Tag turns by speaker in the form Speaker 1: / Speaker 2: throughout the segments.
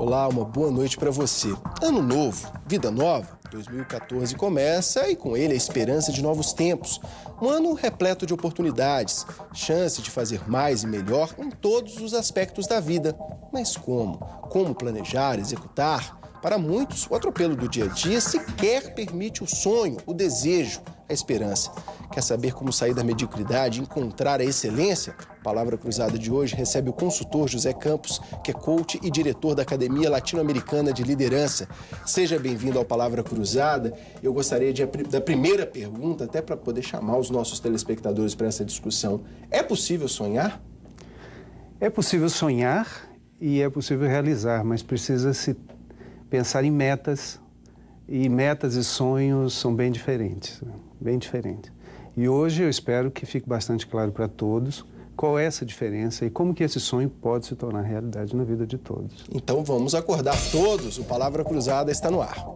Speaker 1: Olá, uma boa noite para você. Ano novo, vida nova, 2014 começa e com ele a esperança de novos tempos. Um ano repleto de oportunidades, chance de fazer mais e melhor em todos os aspectos da vida. Mas como? Como planejar, executar? Para muitos, o atropelo do dia a dia sequer permite o sonho, o desejo, a esperança. Quer saber como sair da mediocridade e encontrar a excelência? A Palavra Cruzada de hoje recebe o consultor José Campos, que é coach e diretor da Academia Latino-Americana de Liderança. Seja bem-vindo ao Palavra Cruzada. Eu gostaria da primeira pergunta, até para poder chamar os nossos telespectadores para essa discussão. É possível sonhar?
Speaker 2: É possível sonhar e é possível realizar, mas precisa-se pensar em metas, e metas e sonhos são bem diferentes, bem diferentes. E hoje eu espero que fique bastante claro para todos qual é essa diferença e como que esse sonho pode se tornar realidade na vida de todos.
Speaker 1: Então vamos acordar todos, o Palavra Cruzada está no ar.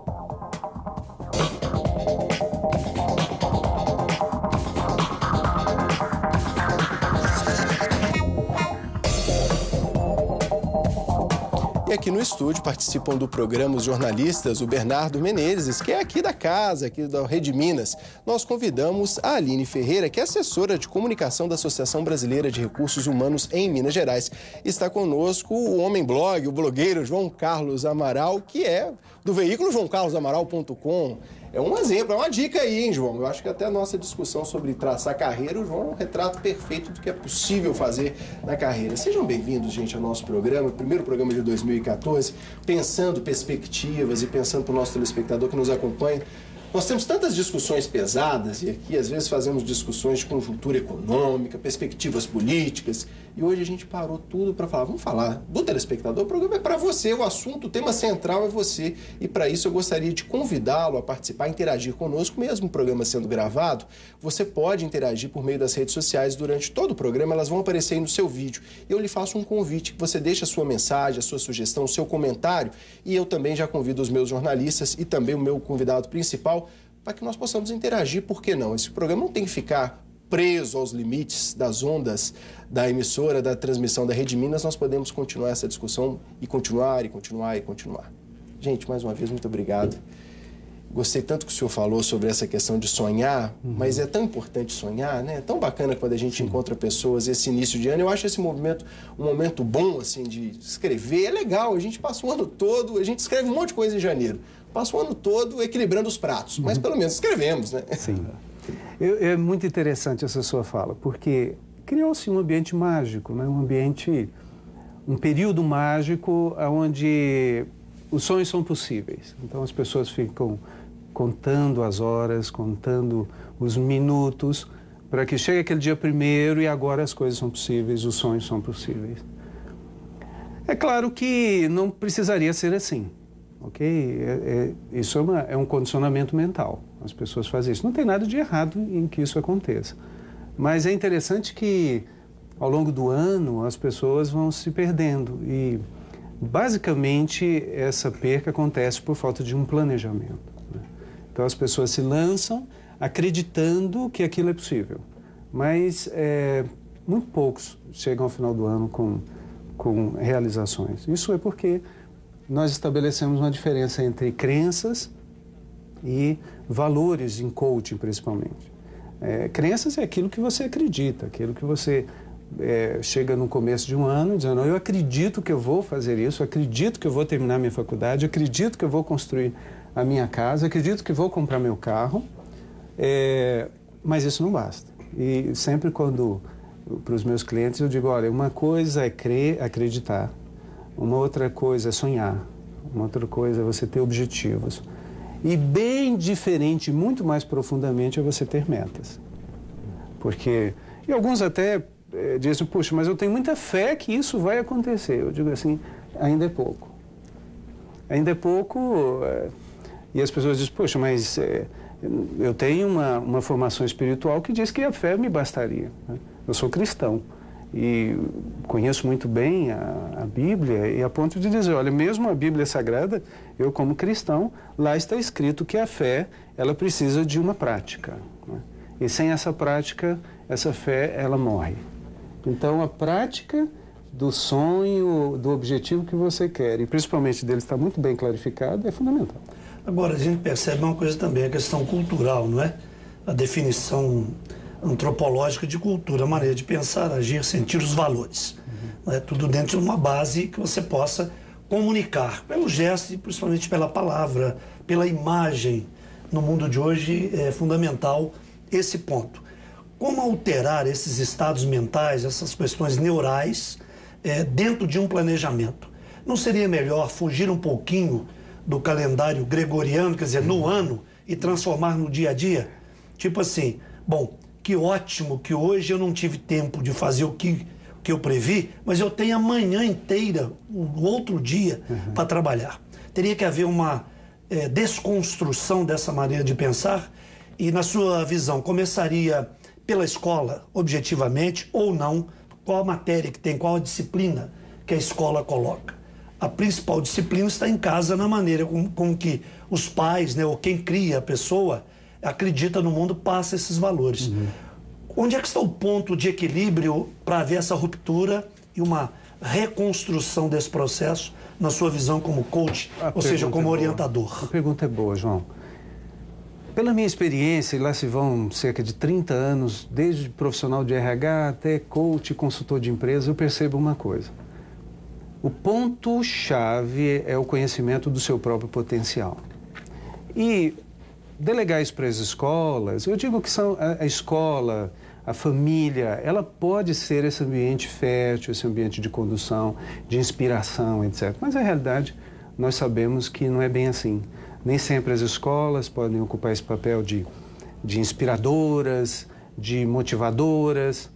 Speaker 1: E aqui no estúdio participam do programa os jornalistas, o Bernardo Menezes, que é aqui da casa, aqui da Rede Minas. Nós convidamos a Aline Ferreira, que é assessora de comunicação da Associação Brasileira de Recursos Humanos em Minas Gerais. Está conosco o homem blog, o blogueiro João Carlos Amaral, que é do veículo joaocarlosamaral.com. É um exemplo, é uma dica aí, hein, João? Eu acho que até a nossa discussão sobre traçar carreira, o João é um retrato perfeito do que é possível fazer na carreira. Sejam bem-vindos, gente, ao nosso programa, primeiro programa de 2014, pensando perspectivas e pensando para o nosso telespectador que nos acompanha. Nós temos tantas discussões pesadas e aqui às vezes fazemos discussões de conjuntura econômica, perspectivas políticas, e hoje a gente parou tudo para falar, vamos falar do telespectador, o programa é para você, o assunto, o tema central é você, e para isso eu gostaria de convidá-lo a participar, interagir conosco, mesmo o programa sendo gravado, você pode interagir por meio das redes sociais durante todo o programa, elas vão aparecer aí no seu vídeo. Eu lhe faço um convite, que você deixe a sua mensagem, a sua sugestão, o seu comentário, e eu também já convido os meus jornalistas e também o meu convidado principal para que nós possamos interagir, por que não? Esse programa não tem que ficar preso aos limites das ondas da emissora, da transmissão da Rede Minas, nós podemos continuar essa discussão e continuar, e continuar, e continuar. Gente, mais uma vez, muito obrigado. Gostei tanto que o senhor falou sobre essa questão de sonhar, mas é tão importante sonhar, né? É tão bacana quando a gente encontra pessoas esse início de ano. Eu acho esse movimento um momento bom, assim, de escrever. É legal, a gente passa o ano todo, a gente escreve um monte de coisa em janeiro. Passa o ano todo equilibrando os pratos, mas pelo menos escrevemos, né?
Speaker 2: Sim. É muito interessante essa sua fala, porque criou-se um ambiente mágico, né? Um período mágico onde os sonhos são possíveis. Então as pessoas ficam contando as horas, contando os minutos, para que chegue aquele dia primeiro e agora as coisas são possíveis, os sonhos são possíveis. É claro que não precisaria ser assim. Ok? Isso é um condicionamento mental. As pessoas fazem isso. Não tem nada de errado em que isso aconteça. Mas é interessante que, ao longo do ano, as pessoas vão se perdendo. E, basicamente, essa perca acontece por falta de um planejamento, né? Então, as pessoas se lançam acreditando que aquilo é possível. Mas muito poucos chegam ao final do ano com realizações. Isso é porque nós estabelecemos uma diferença entre crenças e valores em coaching, principalmente. Crenças é aquilo que você acredita, aquilo que você chega no começo de um ano dizendo, eu acredito que eu vou fazer isso, acredito que eu vou terminar minha faculdade, acredito que eu vou construir a minha casa, acredito que vou comprar meu carro, mas isso não basta. E sempre quando, para os meus clientes, eu digo, olha, uma coisa é crer, acreditar, uma outra coisa é sonhar, uma outra coisa é você ter objetivos. E bem diferente, muito mais profundamente, é você ter metas. Porque, e alguns até dizem, puxa, mas eu tenho muita fé que isso vai acontecer. Eu digo assim, ainda é pouco. Ainda é pouco, e as pessoas dizem, puxa, mas eu tenho uma formação espiritual que diz que a fé me bastaria, né? Eu sou cristão. E conheço muito bem a Bíblia, e a ponto de dizer, olha, mesmo a Bíblia Sagrada, eu como cristão, lá está escrito que a fé, ela precisa de uma prática, né? E sem essa prática, essa fé, ela morre. Então, a prática do sonho, do objetivo que você quer, e principalmente dele estar muito bem clarificado, é fundamental.
Speaker 3: Agora, a gente percebe uma coisa também, a questão cultural, não é? A definição antropológica de cultura, a maneira de pensar, agir, sentir os valores. Não é? Tudo dentro de uma base que você possa comunicar, pelo gesto e principalmente pela palavra, pela imagem. No mundo de hoje é fundamental esse ponto. Como alterar esses estados mentais, essas questões neurais, dentro de um planejamento? Não seria melhor fugir um pouquinho do calendário gregoriano, quer dizer, no ano, e transformar no dia a dia? Tipo assim, bom, que ótimo que hoje eu não tive tempo de fazer o que eu previ, mas eu tenho a manhã inteira, o outro dia, para trabalhar. Teria que haver uma desconstrução dessa maneira de pensar e, na sua visão, começaria pela escola, objetivamente, ou não? Qual a matéria que tem, qual a disciplina que a escola coloca? A principal disciplina está em casa, na maneira com que os pais, né, ou quem cria a pessoa, acredita no mundo, passa esses valores. Onde é que está o ponto de equilíbrio para haver essa ruptura e uma reconstrução desse processo, na sua visão como coach, ou seja, como orientador?
Speaker 2: A pergunta é boa, João. Pela minha experiência, e lá se vão cerca de 30 anos, desde profissional de RH até coach, consultor de empresa, eu percebo uma coisa. O ponto-chave é o conhecimento do seu próprio potencial. E delegar isso para as escolas, eu digo que são a escola, a família, ela pode ser esse ambiente fértil, esse ambiente de condução, de inspiração, etc. Mas, na realidade, nós sabemos que não é bem assim. Nem sempre as escolas podem ocupar esse papel de inspiradoras, de motivadoras.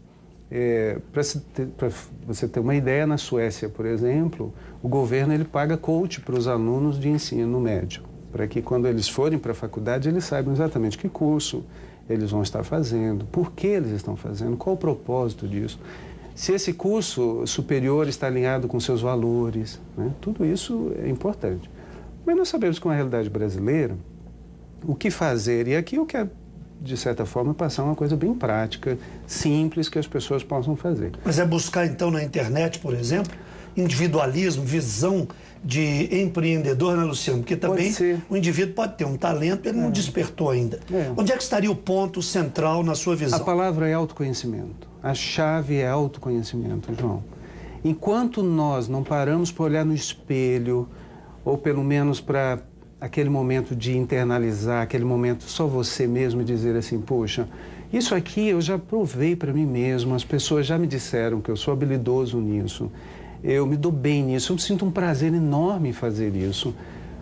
Speaker 2: Para você ter uma ideia, na Suécia, por exemplo, o governo ele paga coach para os alunos de ensino médio, para que quando eles forem para a faculdade eles saibam exatamente que curso eles vão estar fazendo, por que eles estão fazendo, qual o propósito disso, se esse curso superior está alinhado com seus valores, né? Tudo isso é importante. Mas nós sabemos que com a realidade brasileira, o que fazer, e aqui eu quero, de certa forma, passar uma coisa bem prática, simples, que as pessoas possam fazer.
Speaker 3: Mas é buscar, então, na internet, por exemplo, individualismo, visão de empreendedor, né, Luciano? Porque também o indivíduo pode ter um talento, ele não despertou ainda. Onde é que estaria o ponto central na sua visão?
Speaker 2: A palavra é autoconhecimento. A chave é autoconhecimento, João. Enquanto nós não paramos para olhar no espelho, ou pelo menos para aquele momento de internalizar, aquele momento só você mesmo, e dizer assim, poxa, isso aqui eu já provei para mim mesmo, as pessoas já me disseram que eu sou habilidoso nisso, eu me dou bem nisso, eu sinto um prazer enorme em fazer isso.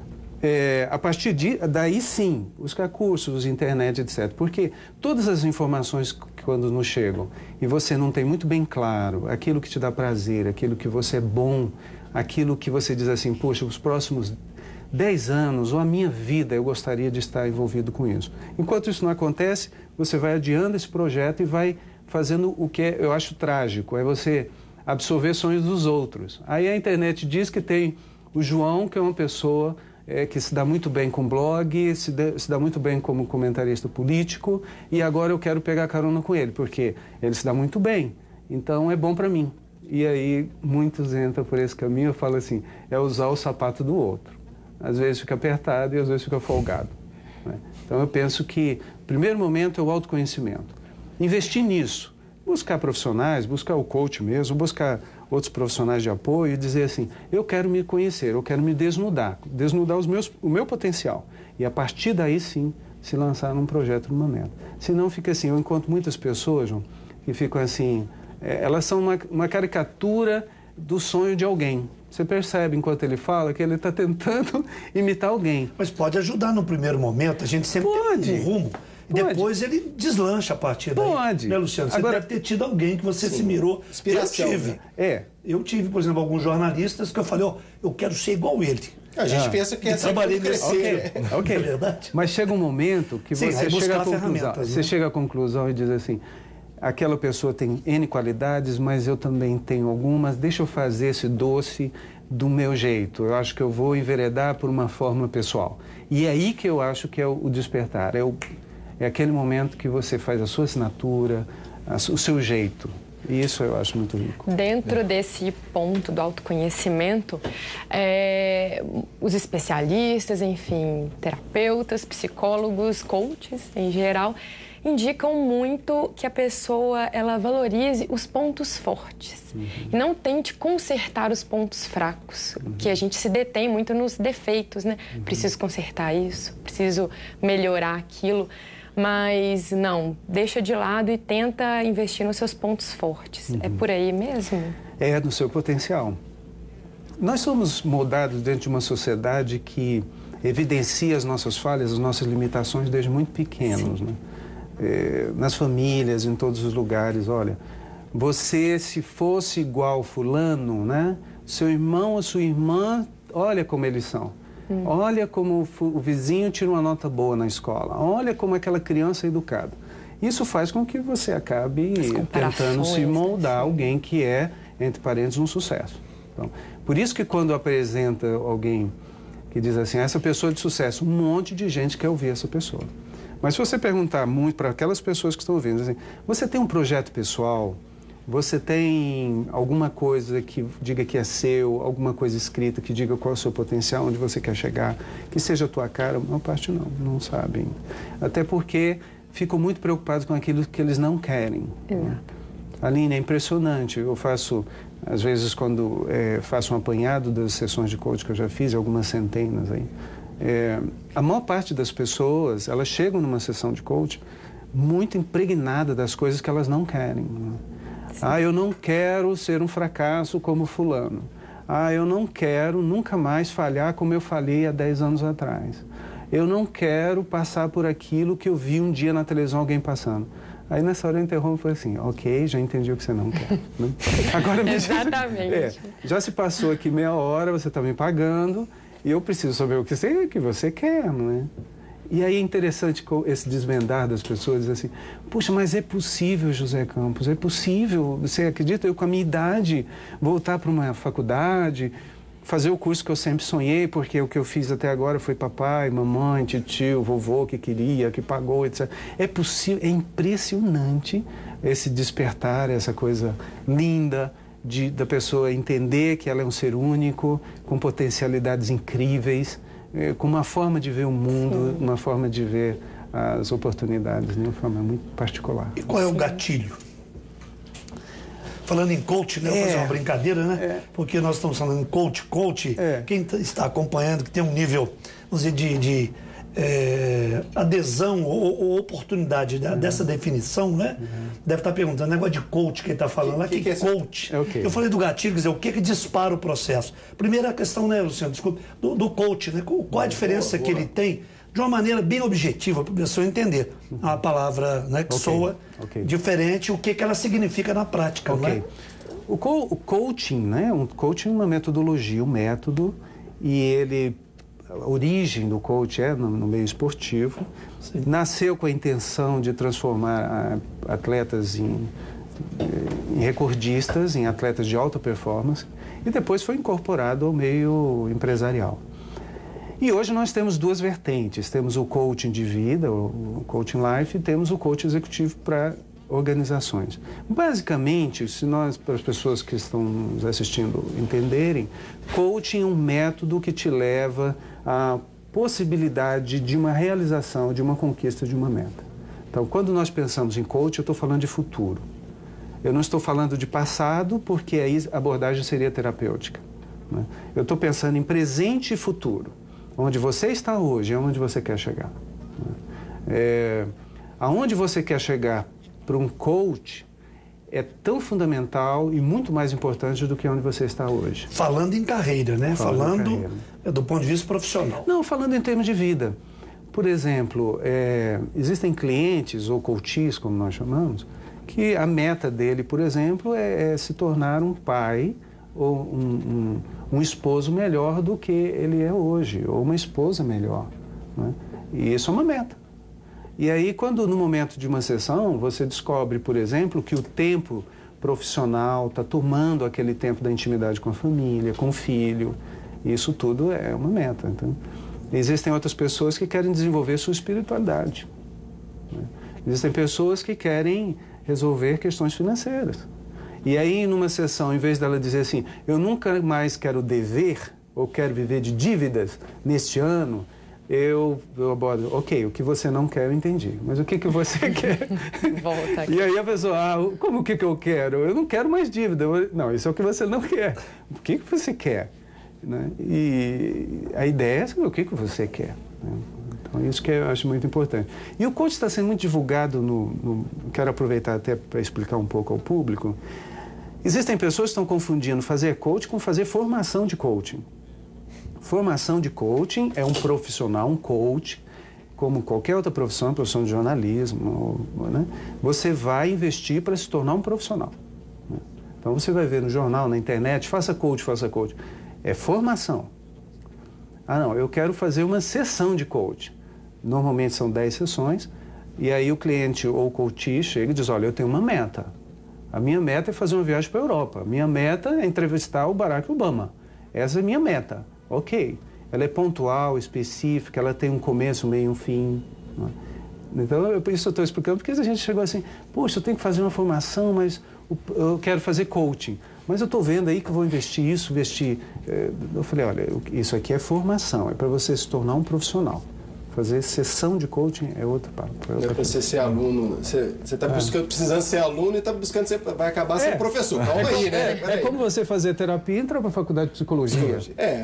Speaker 2: A partir daí sim, buscar cursos, internet, etc. Porque todas as informações que quando nos chegam e você não tem muito bem claro aquilo que te dá prazer, aquilo que você é bom, aquilo que você diz assim, poxa, os próximos 10 anos ou a minha vida eu gostaria de estar envolvido com isso. Enquanto isso não acontece, você vai adiando esse projeto e vai fazendo o que eu acho trágico, é você absorver sonhos dos outros. Aí a internet diz que tem o João, que é uma pessoa que se dá muito bem com blog, se dá muito bem como comentarista político, e agora eu quero pegar carona com ele, porque ele se dá muito bem, então é bom para mim. E aí muitos entram por esse caminho, eu falo assim, é usar o sapato do outro. Às vezes fica apertado e às vezes fica folgado, né? Então eu penso que o primeiro momento é o autoconhecimento. Investir nisso, buscar profissionais, buscar o coach mesmo, buscar outros profissionais de apoio e dizer assim, eu quero me conhecer, eu quero me desnudar o meu potencial. E a partir daí sim, se lançar num projeto, numa meta. Senão fica assim, eu encontro muitas pessoas, João, que ficam assim, elas são uma caricatura do sonho de alguém. Você percebe, enquanto ele fala, que ele está tentando imitar alguém.
Speaker 3: Mas pode ajudar no primeiro momento, a gente sempre tem um rumo. E depois ele deslancha a partir daí.
Speaker 2: Pode.
Speaker 3: Né, Luciano? Você deve ter tido alguém que você se mirou.
Speaker 1: Inspiração,
Speaker 3: eu tive.
Speaker 1: né?
Speaker 3: Eu tive, por exemplo, alguns jornalistas que eu falei, eu quero ser igual ele.
Speaker 1: A gente pensa que é
Speaker 3: trabalhei crescer.
Speaker 2: Ok.
Speaker 3: É verdade?
Speaker 2: Mas chega um momento que você chega à conclusão. Você chega à conclusão e diz assim, aquela pessoa tem N qualidades, mas eu também tenho algumas, deixa eu fazer esse doce do meu jeito. Eu acho que eu vou enveredar por uma forma pessoal. E é aí que eu acho que é o despertar. É aquele momento que você faz a sua assinatura, o seu jeito. E isso eu acho muito rico.
Speaker 4: Dentro desse ponto do autoconhecimento, os especialistas, enfim, terapeutas, psicólogos, coaches em geral, indicam muito que a pessoa ela valorize os pontos fortes e não tente consertar os pontos fracos, que a gente se detém muito nos defeitos, né? Preciso consertar isso, preciso melhorar aquilo. Mas não, deixa de lado e tenta investir nos seus pontos fortes. É por aí mesmo?
Speaker 2: É no seu potencial. Nós somos moldados dentro de uma sociedade que evidencia as nossas falhas, as nossas limitações desde muito pequenos, né? Nas famílias, em todos os lugares. Olha, você se fosse igual fulano, né? Seu irmão ou sua irmã, olha como eles são. Olha como o vizinho tira uma nota boa na escola. Olha como aquela criança é educada. Isso faz com que você acabe tentando se moldar alguém que é, entre parênteses, um sucesso. Então, por isso que quando apresenta alguém que diz assim, essa pessoa é de sucesso, um monte de gente quer ouvir essa pessoa. Mas se você perguntar muito para aquelas pessoas que estão ouvindo, assim, você tem um projeto pessoal? Você tem alguma coisa que diga que é seu, alguma coisa escrita que diga qual é o seu potencial, onde você quer chegar, que seja a tua cara? A maior parte não sabem. Até porque ficam muito preocupados com aquilo que eles não querem. Né? Aline, é impressionante. Eu faço, às vezes, quando faço um apanhado das sessões de coaching que eu já fiz, algumas centenas aí, a maior parte das pessoas, elas chegam numa sessão de coaching muito impregnada das coisas que elas não querem. Né? Ah, eu não quero ser um fracasso como fulano. Ah, eu não quero nunca mais falhar como eu falhei há 10 anos atrás. Eu não quero passar por aquilo que eu vi um dia na televisão alguém passando. Aí nessa hora eu interrompo e falei assim, ok, já entendi o que você não quer. Né? Agora me diz,
Speaker 4: exatamente.
Speaker 2: Já se passou aqui meia hora, você está me pagando e eu preciso saber o que você quer, não é? E aí é interessante esse desvendar das pessoas, dizer assim, puxa, mas é possível, José Campos, é possível, você acredita, eu com a minha idade, voltar para uma faculdade, fazer o curso que eu sempre sonhei, porque o que eu fiz até agora foi papai, mamãe, tio, vovô que queria, que pagou, etc. É possível, é impressionante esse despertar, essa coisa linda da pessoa entender que ela é um ser único, com potencialidades incríveis, com uma forma de ver o mundo, uma forma de ver as oportunidades, de uma forma muito particular.
Speaker 3: E qual é o gatilho? Falando em coach, né? Eu vou fazer uma brincadeira, né? Porque nós estamos falando em coach. Quem está acompanhando, que tem um nível, vamos dizer, de adesão ou oportunidade dessa definição, né? Deve estar perguntando, negócio de coach que ele está falando lá, que é coach?
Speaker 2: Okay.
Speaker 3: Eu falei do gatilho, quer dizer, o que dispara o processo? Primeira questão, né, Luciano, desculpa, do coach, né? Qual a diferença que ele tem, de uma maneira bem objetiva, para a pessoa entender a palavra, né, que soa diferente, o que ela significa na prática, não é?
Speaker 2: O coaching, né? Um coaching é uma metodologia, um método, e a origem do coach é no meio esportivo. Sim. Nasceu com a intenção de transformar atletas em recordistas, em atletas de alta performance, e depois foi incorporado ao meio empresarial. E hoje nós temos duas vertentes. Temos o coaching de vida, o coaching life, e temos o coaching executivo para organizações. Basicamente, para as pessoas que estão nos assistindo entenderem, coaching é um método que te leva à possibilidade de uma realização, de uma conquista de uma meta. Então, quando nós pensamos em coaching, eu estou falando de futuro. Eu não estou falando de passado, porque aí a abordagem seria terapêutica, né? Eu estou pensando em presente e futuro. Onde você está hoje é onde você quer chegar. Aonde você quer chegar para um coach é tão fundamental e muito mais importante do que onde você está hoje.
Speaker 3: Falando em carreira, né? Falando do ponto de vista profissional.
Speaker 2: Não, falando em termos de vida. Por exemplo, existem clientes ou coaches, como nós chamamos, que a meta dele, por exemplo, é se tornar um pai ou um esposo melhor do que ele é hoje, ou uma esposa melhor, né? E isso é uma meta. E aí, quando no momento de uma sessão, você descobre, por exemplo, que o tempo profissional está tomando aquele tempo da intimidade com a família, com o filho, isso tudo é uma meta. Então, existem outras pessoas que querem desenvolver sua espiritualidade, né? Existem pessoas que querem resolver questões financeiras. E aí, numa sessão, em vez dela dizer assim, eu nunca mais quero dever, ou quero viver de dívidas neste ano, eu abordo, ok, o que você não quer eu entendi, mas o que você quer?
Speaker 4: Volta aqui.
Speaker 2: E aí a pessoa, como que eu quero? Eu não quero mais dívida. Não, isso é o que você não quer. O que você quer? Né? E a ideia é saber o que você quer. Né? Então, isso que eu acho muito importante. E o coach está sendo muito divulgado quero aproveitar até para explicar um pouco ao público. Existem pessoas que estão confundindo fazer coach com fazer formação de coaching. Formação de coaching é um profissional, um coach, como qualquer outra profissão, profissão de jornalismo, né? Você vai investir para se tornar um profissional. Né? Então, você vai ver no jornal, na internet, faça coach, faça coach. É formação. Não, eu quero fazer uma sessão de coach. Normalmente são 10 sessões, e aí o cliente ou o coach chega e diz, olha, eu tenho uma meta. A minha meta é fazer uma viagem para a Europa. A minha meta é entrevistar o Barack Obama. Essa é a minha meta. Ok. Ela é pontual, específica, ela tem um começo, um meio e um fim. Né? Então, isso eu estou explicando, porque a gente chegou assim, poxa, eu tenho que fazer uma formação, mas eu quero fazer coaching. Mas eu estou vendo aí que eu vou investir isso, investir... Eu falei, olha, isso aqui é formação, é para você se tornar um profissional. Fazer sessão de coaching é outra parte.
Speaker 1: Não é para você ser aluno. Você está precisando ser aluno e está buscando ser, vai acabar sendo professor. Calma aí, né?
Speaker 2: É como você fazer terapia e entrar para a faculdade de psicologia.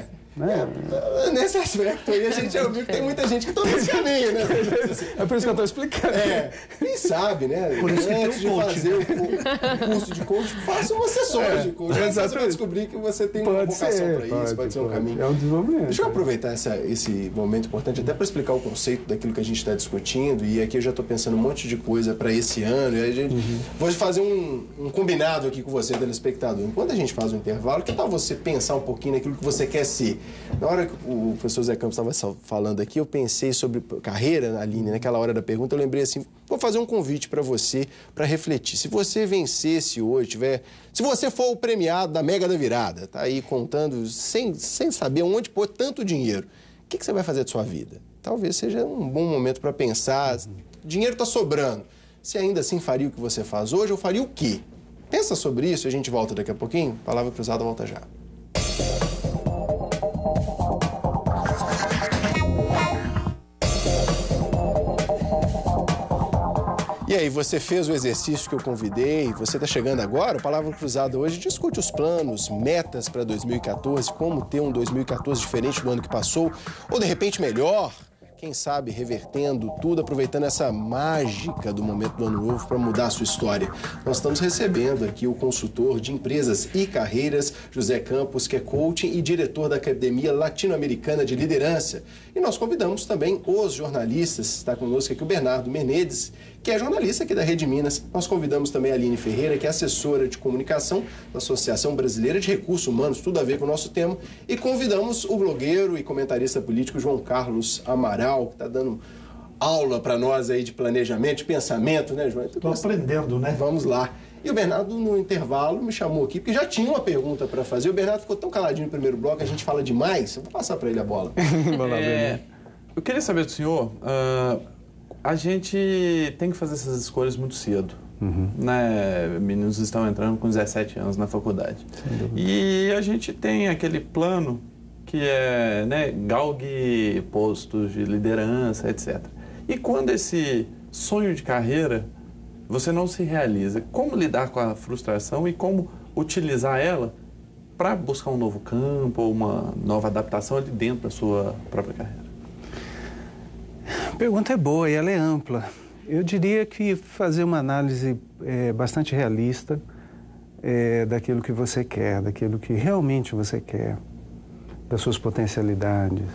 Speaker 1: Nesse aspecto aí, a gente já ouviu que tem muita gente que está nesse caminho, né?
Speaker 2: É por isso que eu estou explicando.
Speaker 1: Quem sabe, né?
Speaker 3: Por isso que
Speaker 1: antes de fazer o curso de coach, faça uma sessão de coach. Você vai descobrir que você tem uma vocação para isso, pode ser um caminho.
Speaker 2: É um desenvolvimento.
Speaker 1: Deixa eu aproveitar esse momento importante até para explicar o conceito daquilo que a gente está discutindo. E aqui eu já estou pensando um monte de coisa para esse ano. E a gente, vou fazer um combinado aqui com você, telespectador. Enquanto a gente faz o intervalo, que tal você pensar um pouquinho naquilo que você quer ser? Na hora que o professor Zé Campos estava falando aqui, eu pensei sobre carreira, Aline, naquela hora da pergunta, eu lembrei assim, vou fazer um convite para você, para refletir. Se você vencesse hoje, se você for o premiado da Mega da Virada, tá aí contando, sem saber onde pôr tanto dinheiro, o que você vai fazer de sua vida? Talvez seja um bom momento para pensar, dinheiro está sobrando, se ainda assim faria o que você faz hoje, ou faria o quê? Pensa sobre isso e a gente volta daqui a pouquinho. Palavra cruzada, volta já. E aí, você fez o exercício que eu convidei, você está chegando agora, o Palavra Cruzada hoje discute os planos, metas para 2014, como ter um 2014 diferente do ano que passou, ou de repente melhor, quem sabe revertendo tudo, aproveitando essa mágica do momento do ano novo para mudar a sua história. Nós estamos recebendo aqui o consultor de empresas e carreiras, José Campos, que é coaching e diretor da Academia Latino-Americana de Liderança. E nós convidamos também os jornalistas, está conosco aqui o Bernardo Menezes, que é jornalista aqui da Rede Minas. Nós convidamos também a Aline Ferreira, que é assessora de comunicação da Associação Brasileira de Recursos Humanos, tudo a ver com o nosso tema. E convidamos o blogueiro e comentarista político João Carlos Amaral, que está dando aula para nós aí de planejamento, de pensamento, né, João?
Speaker 3: Estou aprendendo, né?
Speaker 1: Vamos lá. E o Bernardo, no intervalo, me chamou aqui, porque já tinha uma pergunta para fazer. O Bernardo ficou tão caladinho no primeiro bloco, a gente fala demais. Eu vou passar para ele a bola.
Speaker 5: Eu queria saber do senhor... A gente tem que fazer essas escolhas muito cedo. Né? Meninos estão entrando com 17 anos na faculdade. E a gente tem aquele plano que é, né, galgue postos de liderança, etc. E quando esse sonho de carreira, você não se realiza, como lidar com a frustração e como utilizar ela para buscar um novo campo ou uma nova adaptação ali dentro da sua própria carreira?
Speaker 2: A pergunta é boa e ela é ampla. Eu diria que fazer uma análise bastante realista daquilo que você quer, daquilo que realmente você quer, das suas potencialidades.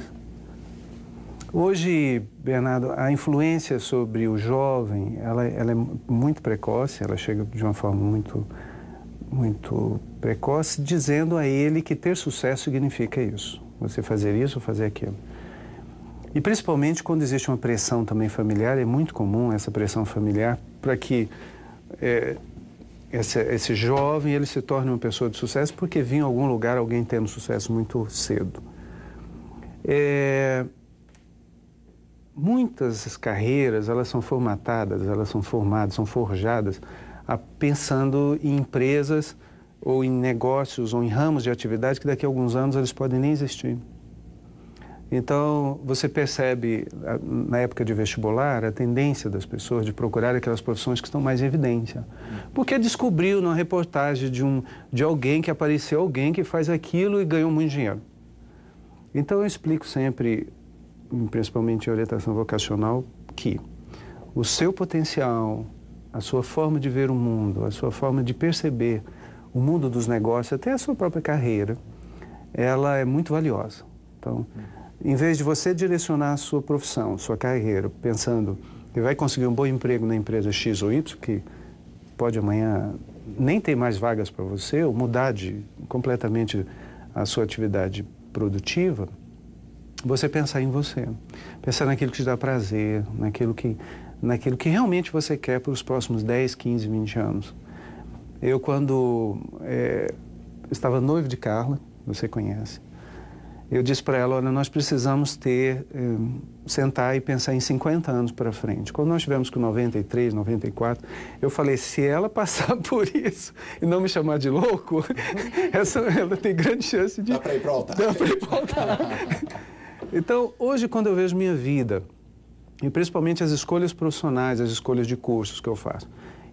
Speaker 2: Hoje, Bernardo, a influência sobre o jovem, ela é muito precoce, ela chega de uma forma muito precoce, dizendo a ele que ter sucesso significa isso. Você fazer isso ou fazer aquilo. E principalmente quando existe uma pressão também familiar, é muito comum essa pressão familiar para que esse jovem ele se torne uma pessoa de sucesso porque viu em algum lugar alguém tendo sucesso muito cedo. Muitas carreiras, elas são formatadas, elas são formadas, são forjadas pensando em empresas ou em negócios ou em ramos de atividade que daqui a alguns anos eles podem nem existir. Então, você percebe, na época de vestibular, a tendência das pessoas de procurar aquelas profissões que estão mais em evidência. Porque descobriu numa reportagem de alguém que apareceu alguém que faz aquilo e ganhou muito dinheiro. Então, eu explico sempre, principalmente em orientação vocacional, que o seu potencial, a sua forma de ver o mundo, a sua forma de perceber o mundo dos negócios, até a sua própria carreira, ela é muito valiosa. Então, em vez de você direcionar a sua profissão, sua carreira, pensando que vai conseguir um bom emprego na empresa X ou Y, que pode amanhã nem ter mais vagas para você, ou mudar completamente a sua atividade produtiva, você pensar em você. Pensar naquilo que te dá prazer, naquilo que realmente você quer para os próximos 10, 15, 20 anos. Eu, quando estava noivo de Carla, você conhece, eu disse para ela, olha, nós precisamos sentar e pensar em 50 anos para frente. Quando nós tivemos com 93, 94, eu falei, se ela passar por isso e não me chamar de louco, ela tem grande chance de...
Speaker 1: Dá para ir para o altar.
Speaker 2: Dá para ir para o altar. Então, hoje, quando eu vejo minha vida, e principalmente as escolhas profissionais, as escolhas de cursos que eu faço,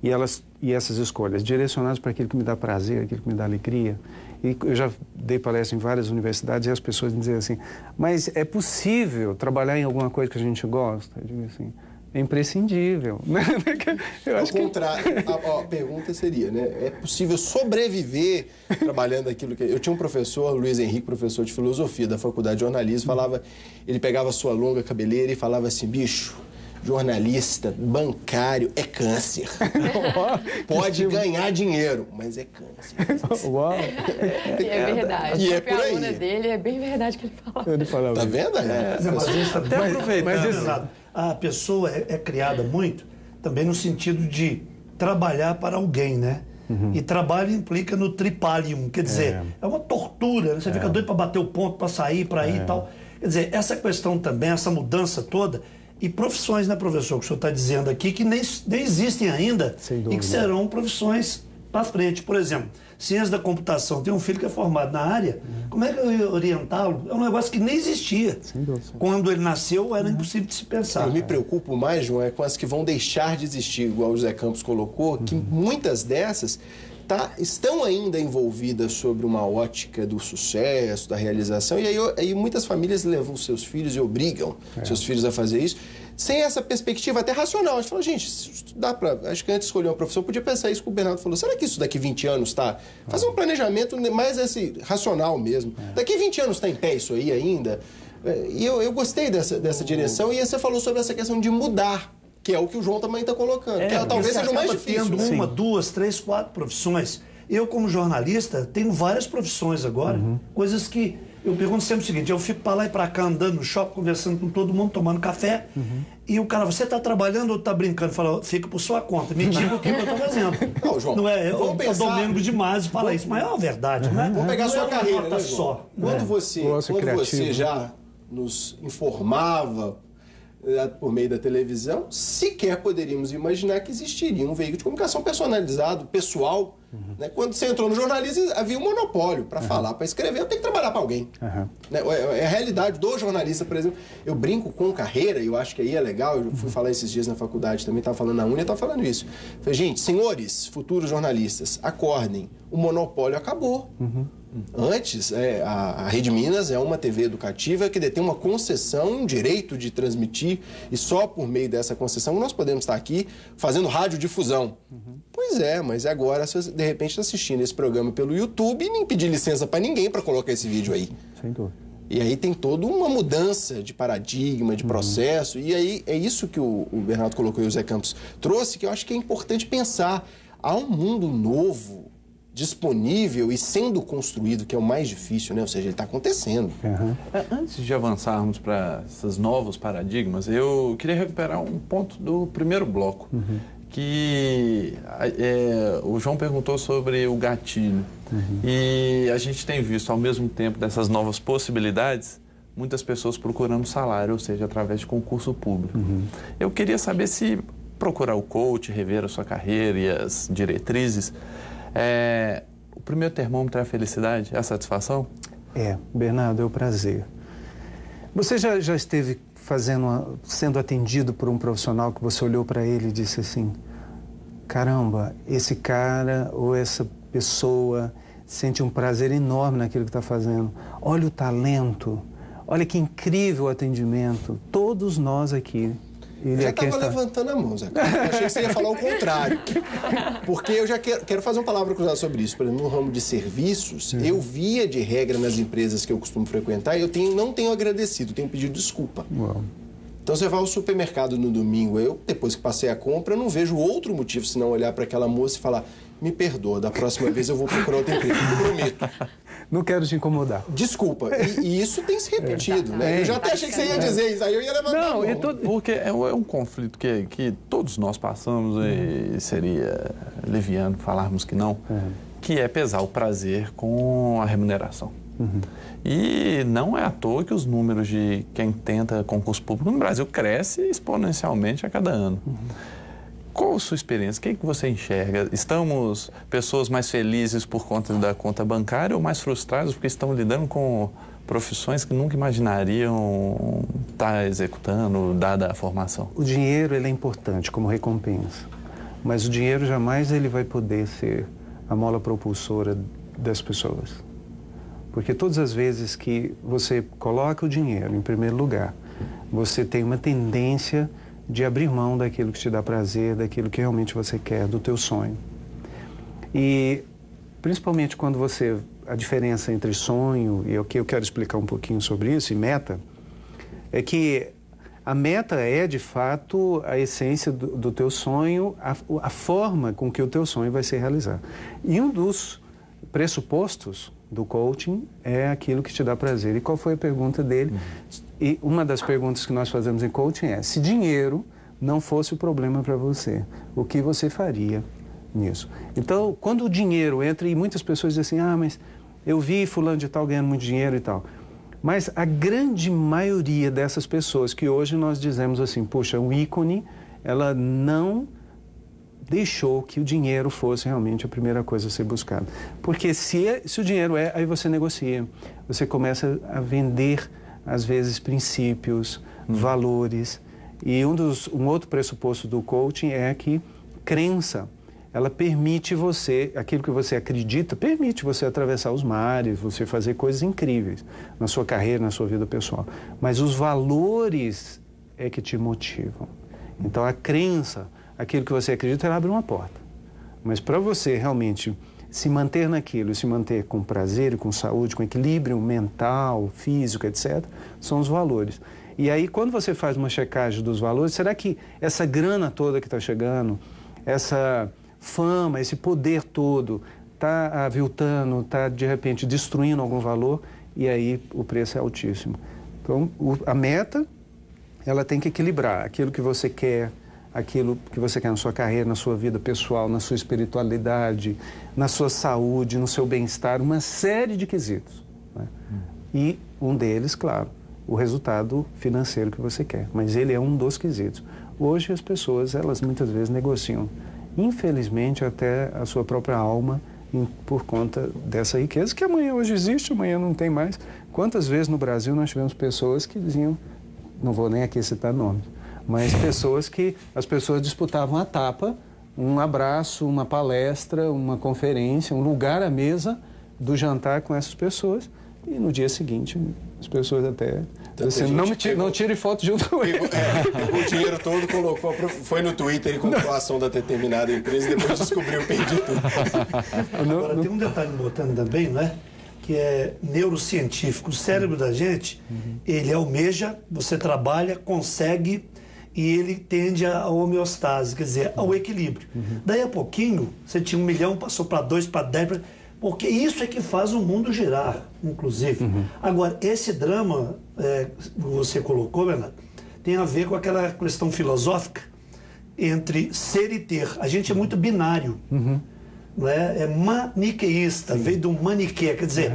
Speaker 2: e essas escolhas direcionadas para aquilo que me dá prazer, aquilo que me dá alegria. E eu já dei palestra em várias universidades e as pessoas me dizem assim, mas é possível trabalhar em alguma coisa que a gente gosta? Eu digo assim, é imprescindível.
Speaker 1: Ao contrário, a pergunta seria, né? É possível sobreviver trabalhando aquilo que... Eu tinha um professor, Luiz Henrique, professor de filosofia da Faculdade de Jornalismo, ele pegava a sua longa cabeleira e falava assim, bicho, jornalista, bancário, é câncer. Pode ganhar dinheiro, mas é câncer.
Speaker 2: Uau!
Speaker 4: É verdade.
Speaker 1: E é por aí.
Speaker 4: A aluna dele, é bem verdade que ele falava.
Speaker 1: Tá vendo?
Speaker 3: Mas isso até
Speaker 5: aproveitando.
Speaker 3: A pessoa é criada muito também no sentido de trabalhar para alguém, né? E trabalho implica no tripalium, quer dizer, é uma tortura, né? Você fica doido para bater o ponto, para sair, para ir e tal. Quer dizer, essa questão também, essa mudança toda, e profissões, né, professor, que o senhor está dizendo aqui, que nem existem ainda e que serão profissões para frente. Por exemplo, ciência da computação, tem um filho que é formado na área, como é que eu ia orientá-lo? É um negócio que nem existia. Quando ele nasceu, era impossível de se pensar.
Speaker 1: Eu me preocupo mais, João, com as que vão deixar de existir, igual o José Campos colocou, que muitas dessas estão ainda envolvidas sobre uma ótica do sucesso, da realização, e aí muitas famílias levam seus filhos e obrigam seus filhos a fazer isso, sem essa perspectiva até racional. A gente fala, gente, dá para... Acho que antes de escolher uma profissão, podia pensar isso que o Bernardo falou. Será que isso daqui 20 anos está... Fazer um planejamento mais racional mesmo. Daqui 20 anos está em pé isso aí ainda? E eu gostei dessa direção, e você falou sobre essa questão de mudar, que é o que o João também está colocando. Que talvez seja o mais difícil.
Speaker 3: Tendo uma, duas, três, quatro profissões. Eu, como jornalista, tenho várias profissões agora. Coisas que... Eu pergunto sempre o seguinte, eu fico para lá e para cá, andando no shopping, conversando com todo mundo, tomando café, e o cara, você está trabalhando ou está brincando? Fala, fica por sua conta, me diga o que eu estou fazendo.
Speaker 1: Não, João,
Speaker 3: não é, o Domênico de Masi fala isso, mas é uma verdade, né?
Speaker 1: Vamos pegar a sua carreira, né,
Speaker 3: só.
Speaker 1: Quando você já nos informava por meio da televisão, sequer poderíamos imaginar que existiria um veículo de comunicação personalizado, pessoal. Né? Quando você entrou no jornalismo, havia um monopólio para falar, para escrever, eu tenho que trabalhar para alguém. Né? É a realidade do jornalista, por exemplo. Eu brinco com carreira, e eu acho que aí é legal, eu fui falar esses dias na faculdade, também estava falando na Uni, estava falando isso. Falei, gente, senhores, futuros jornalistas, acordem, o monopólio acabou. Antes, a Rede Minas é uma TV educativa que detém uma concessão, um direito de transmitir, e só por meio dessa concessão nós podemos estar aqui fazendo radiodifusão. Pois é, mas agora você de repente está assistindo esse programa pelo YouTube e nem pedir licença para ninguém para colocar esse vídeo aí.
Speaker 2: Sem dúvida.
Speaker 1: E aí tem toda uma mudança de paradigma, de processo, e aí é isso que o Bernardo colocou e o Zé Campos trouxe, que eu acho que é importante pensar. Há um mundo novo disponível e sendo construído, que é o mais difícil, né? Ou seja, ele está acontecendo.
Speaker 5: Antes de avançarmos para esses novos paradigmas, eu queria recuperar um ponto do primeiro bloco, que o João perguntou sobre o gatilho. E a gente tem visto, ao mesmo tempo dessas novas possibilidades, muitas pessoas procurando salário, ou seja, através de concurso público. Eu queria saber se procurar o coach, rever a sua carreira e as diretrizes, o primeiro termômetro é a felicidade, é a satisfação?
Speaker 2: Bernardo, é o prazer. Você já esteve sendo atendido por um profissional que você olhou para ele e disse assim, caramba, esse cara ou essa pessoa sente um prazer enorme naquilo que está fazendo. Olha o talento, olha que incrível o atendimento. Todos nós aqui.
Speaker 1: Eu já estava levantando a mão, Zé Carlos. Eu achei que você ia falar o contrário. Porque eu já quero fazer uma palavra cruzada sobre isso. Por exemplo, no ramo de serviços, eu via de regra nas empresas que eu costumo frequentar, eu não tenho agradecido, tenho pedido desculpa.
Speaker 2: Uau.
Speaker 1: Então você vai ao supermercado no domingo, depois que passei a compra, eu não vejo outro motivo senão olhar para aquela moça e falar, me perdoa, da próxima vez eu vou procurar outra empresa, eu prometo.
Speaker 2: Não quero te incomodar.
Speaker 1: Desculpa, e isso tem se repetido, né? Eu já até achei que você ia dizer isso, aí eu ia levantar a mão.
Speaker 5: Porque é um conflito que todos nós passamos e seria leviano falarmos que não, que é pesar o prazer com a remuneração. E não é à toa que os números de quem tenta concurso público no Brasil cresce exponencialmente a cada ano. Qual a sua experiência? O que você enxerga? Estamos pessoas mais felizes por conta da conta bancária ou mais frustradas porque estão lidando com profissões que nunca imaginariam estar executando, dada a formação?
Speaker 2: O dinheiro ele é importante como recompensa, mas o dinheiro jamais ele vai poder ser a mola propulsora das pessoas. Porque todas as vezes que você coloca o dinheiro em primeiro lugar, você tem uma tendência de abrir mão daquilo que te dá prazer, daquilo que realmente você quer, do teu sonho. E principalmente quando a diferença entre sonho e o que eu quero explicar um pouquinho sobre isso, e meta, é que a meta é, de fato, a essência do teu sonho, a forma com que o teu sonho vai ser realizado. E um dos pressupostos do coaching é aquilo que te dá prazer. E qual foi a pergunta dele? E uma das perguntas que nós fazemos em coaching é, se dinheiro não fosse o problema para você, o que você faria nisso? Então, quando o dinheiro entra, e muitas pessoas dizem assim, mas eu vi fulano de tal ganhando muito dinheiro e tal. Mas a grande maioria dessas pessoas que hoje nós dizemos assim, puxa, um ícone, ela não deixou que o dinheiro fosse realmente a primeira coisa a ser buscada. Porque se o dinheiro aí você negocia, você começa a vender, às vezes, princípios, valores. E um outro pressuposto do coaching é que crença, ela permite você, aquilo que você acredita, permite você atravessar os mares, você fazer coisas incríveis na sua carreira, na sua vida pessoal. Mas os valores é que te motivam. Então, a crença, aquilo que você acredita, ela abre uma porta. Mas para você realmente se manter naquilo, se manter com prazer, com saúde, com equilíbrio mental, físico, etc., são os valores. E aí, quando você faz uma checagem dos valores, será que essa grana toda que está chegando, essa fama, esse poder todo, está aviltando, está, de repente, destruindo algum valor? E aí, o preço é altíssimo. Então, a meta, ela tem que equilibrar aquilo que você quer, aquilo que você quer na sua carreira, na sua vida pessoal, na sua espiritualidade, na sua saúde, no seu bem-estar, uma série de quesitos, né? E um deles, claro, o resultado financeiro que você quer. Mas ele é um dos quesitos. Hoje as pessoas, elas muitas vezes negociam, infelizmente, até a sua própria alma por conta dessa riqueza, que amanhã hoje existe, amanhã não tem mais. Quantas vezes no Brasil nós tivemos pessoas que diziam, não vou nem aqui citar nomes, mas as pessoas disputavam a tapa, um abraço, uma palestra, uma conferência, um lugar à mesa do jantar com essas pessoas, e no dia seguinte as pessoas até assim, não tire foto junto com ele.
Speaker 1: Pegou o dinheiro todo, colocou, foi no Twitter e comprou a ação da determinada empresa e depois descobriu, perdi tudo.
Speaker 3: Agora, tem um detalhe botando também, não é? Que é neurocientífico. O cérebro da gente, ele almeja, você trabalha, consegue, e ele tende à homeostase, quer dizer, ao equilíbrio. Daí a pouquinho, você tinha 1 milhão, passou para 2, para 10, porque isso é que faz o mundo girar, inclusive. Agora, esse drama que você colocou, Bernardo, tem a ver com aquela questão filosófica entre ser e ter. A gente é muito binário, não é? É maniqueísta, veio do maniquê, quer dizer,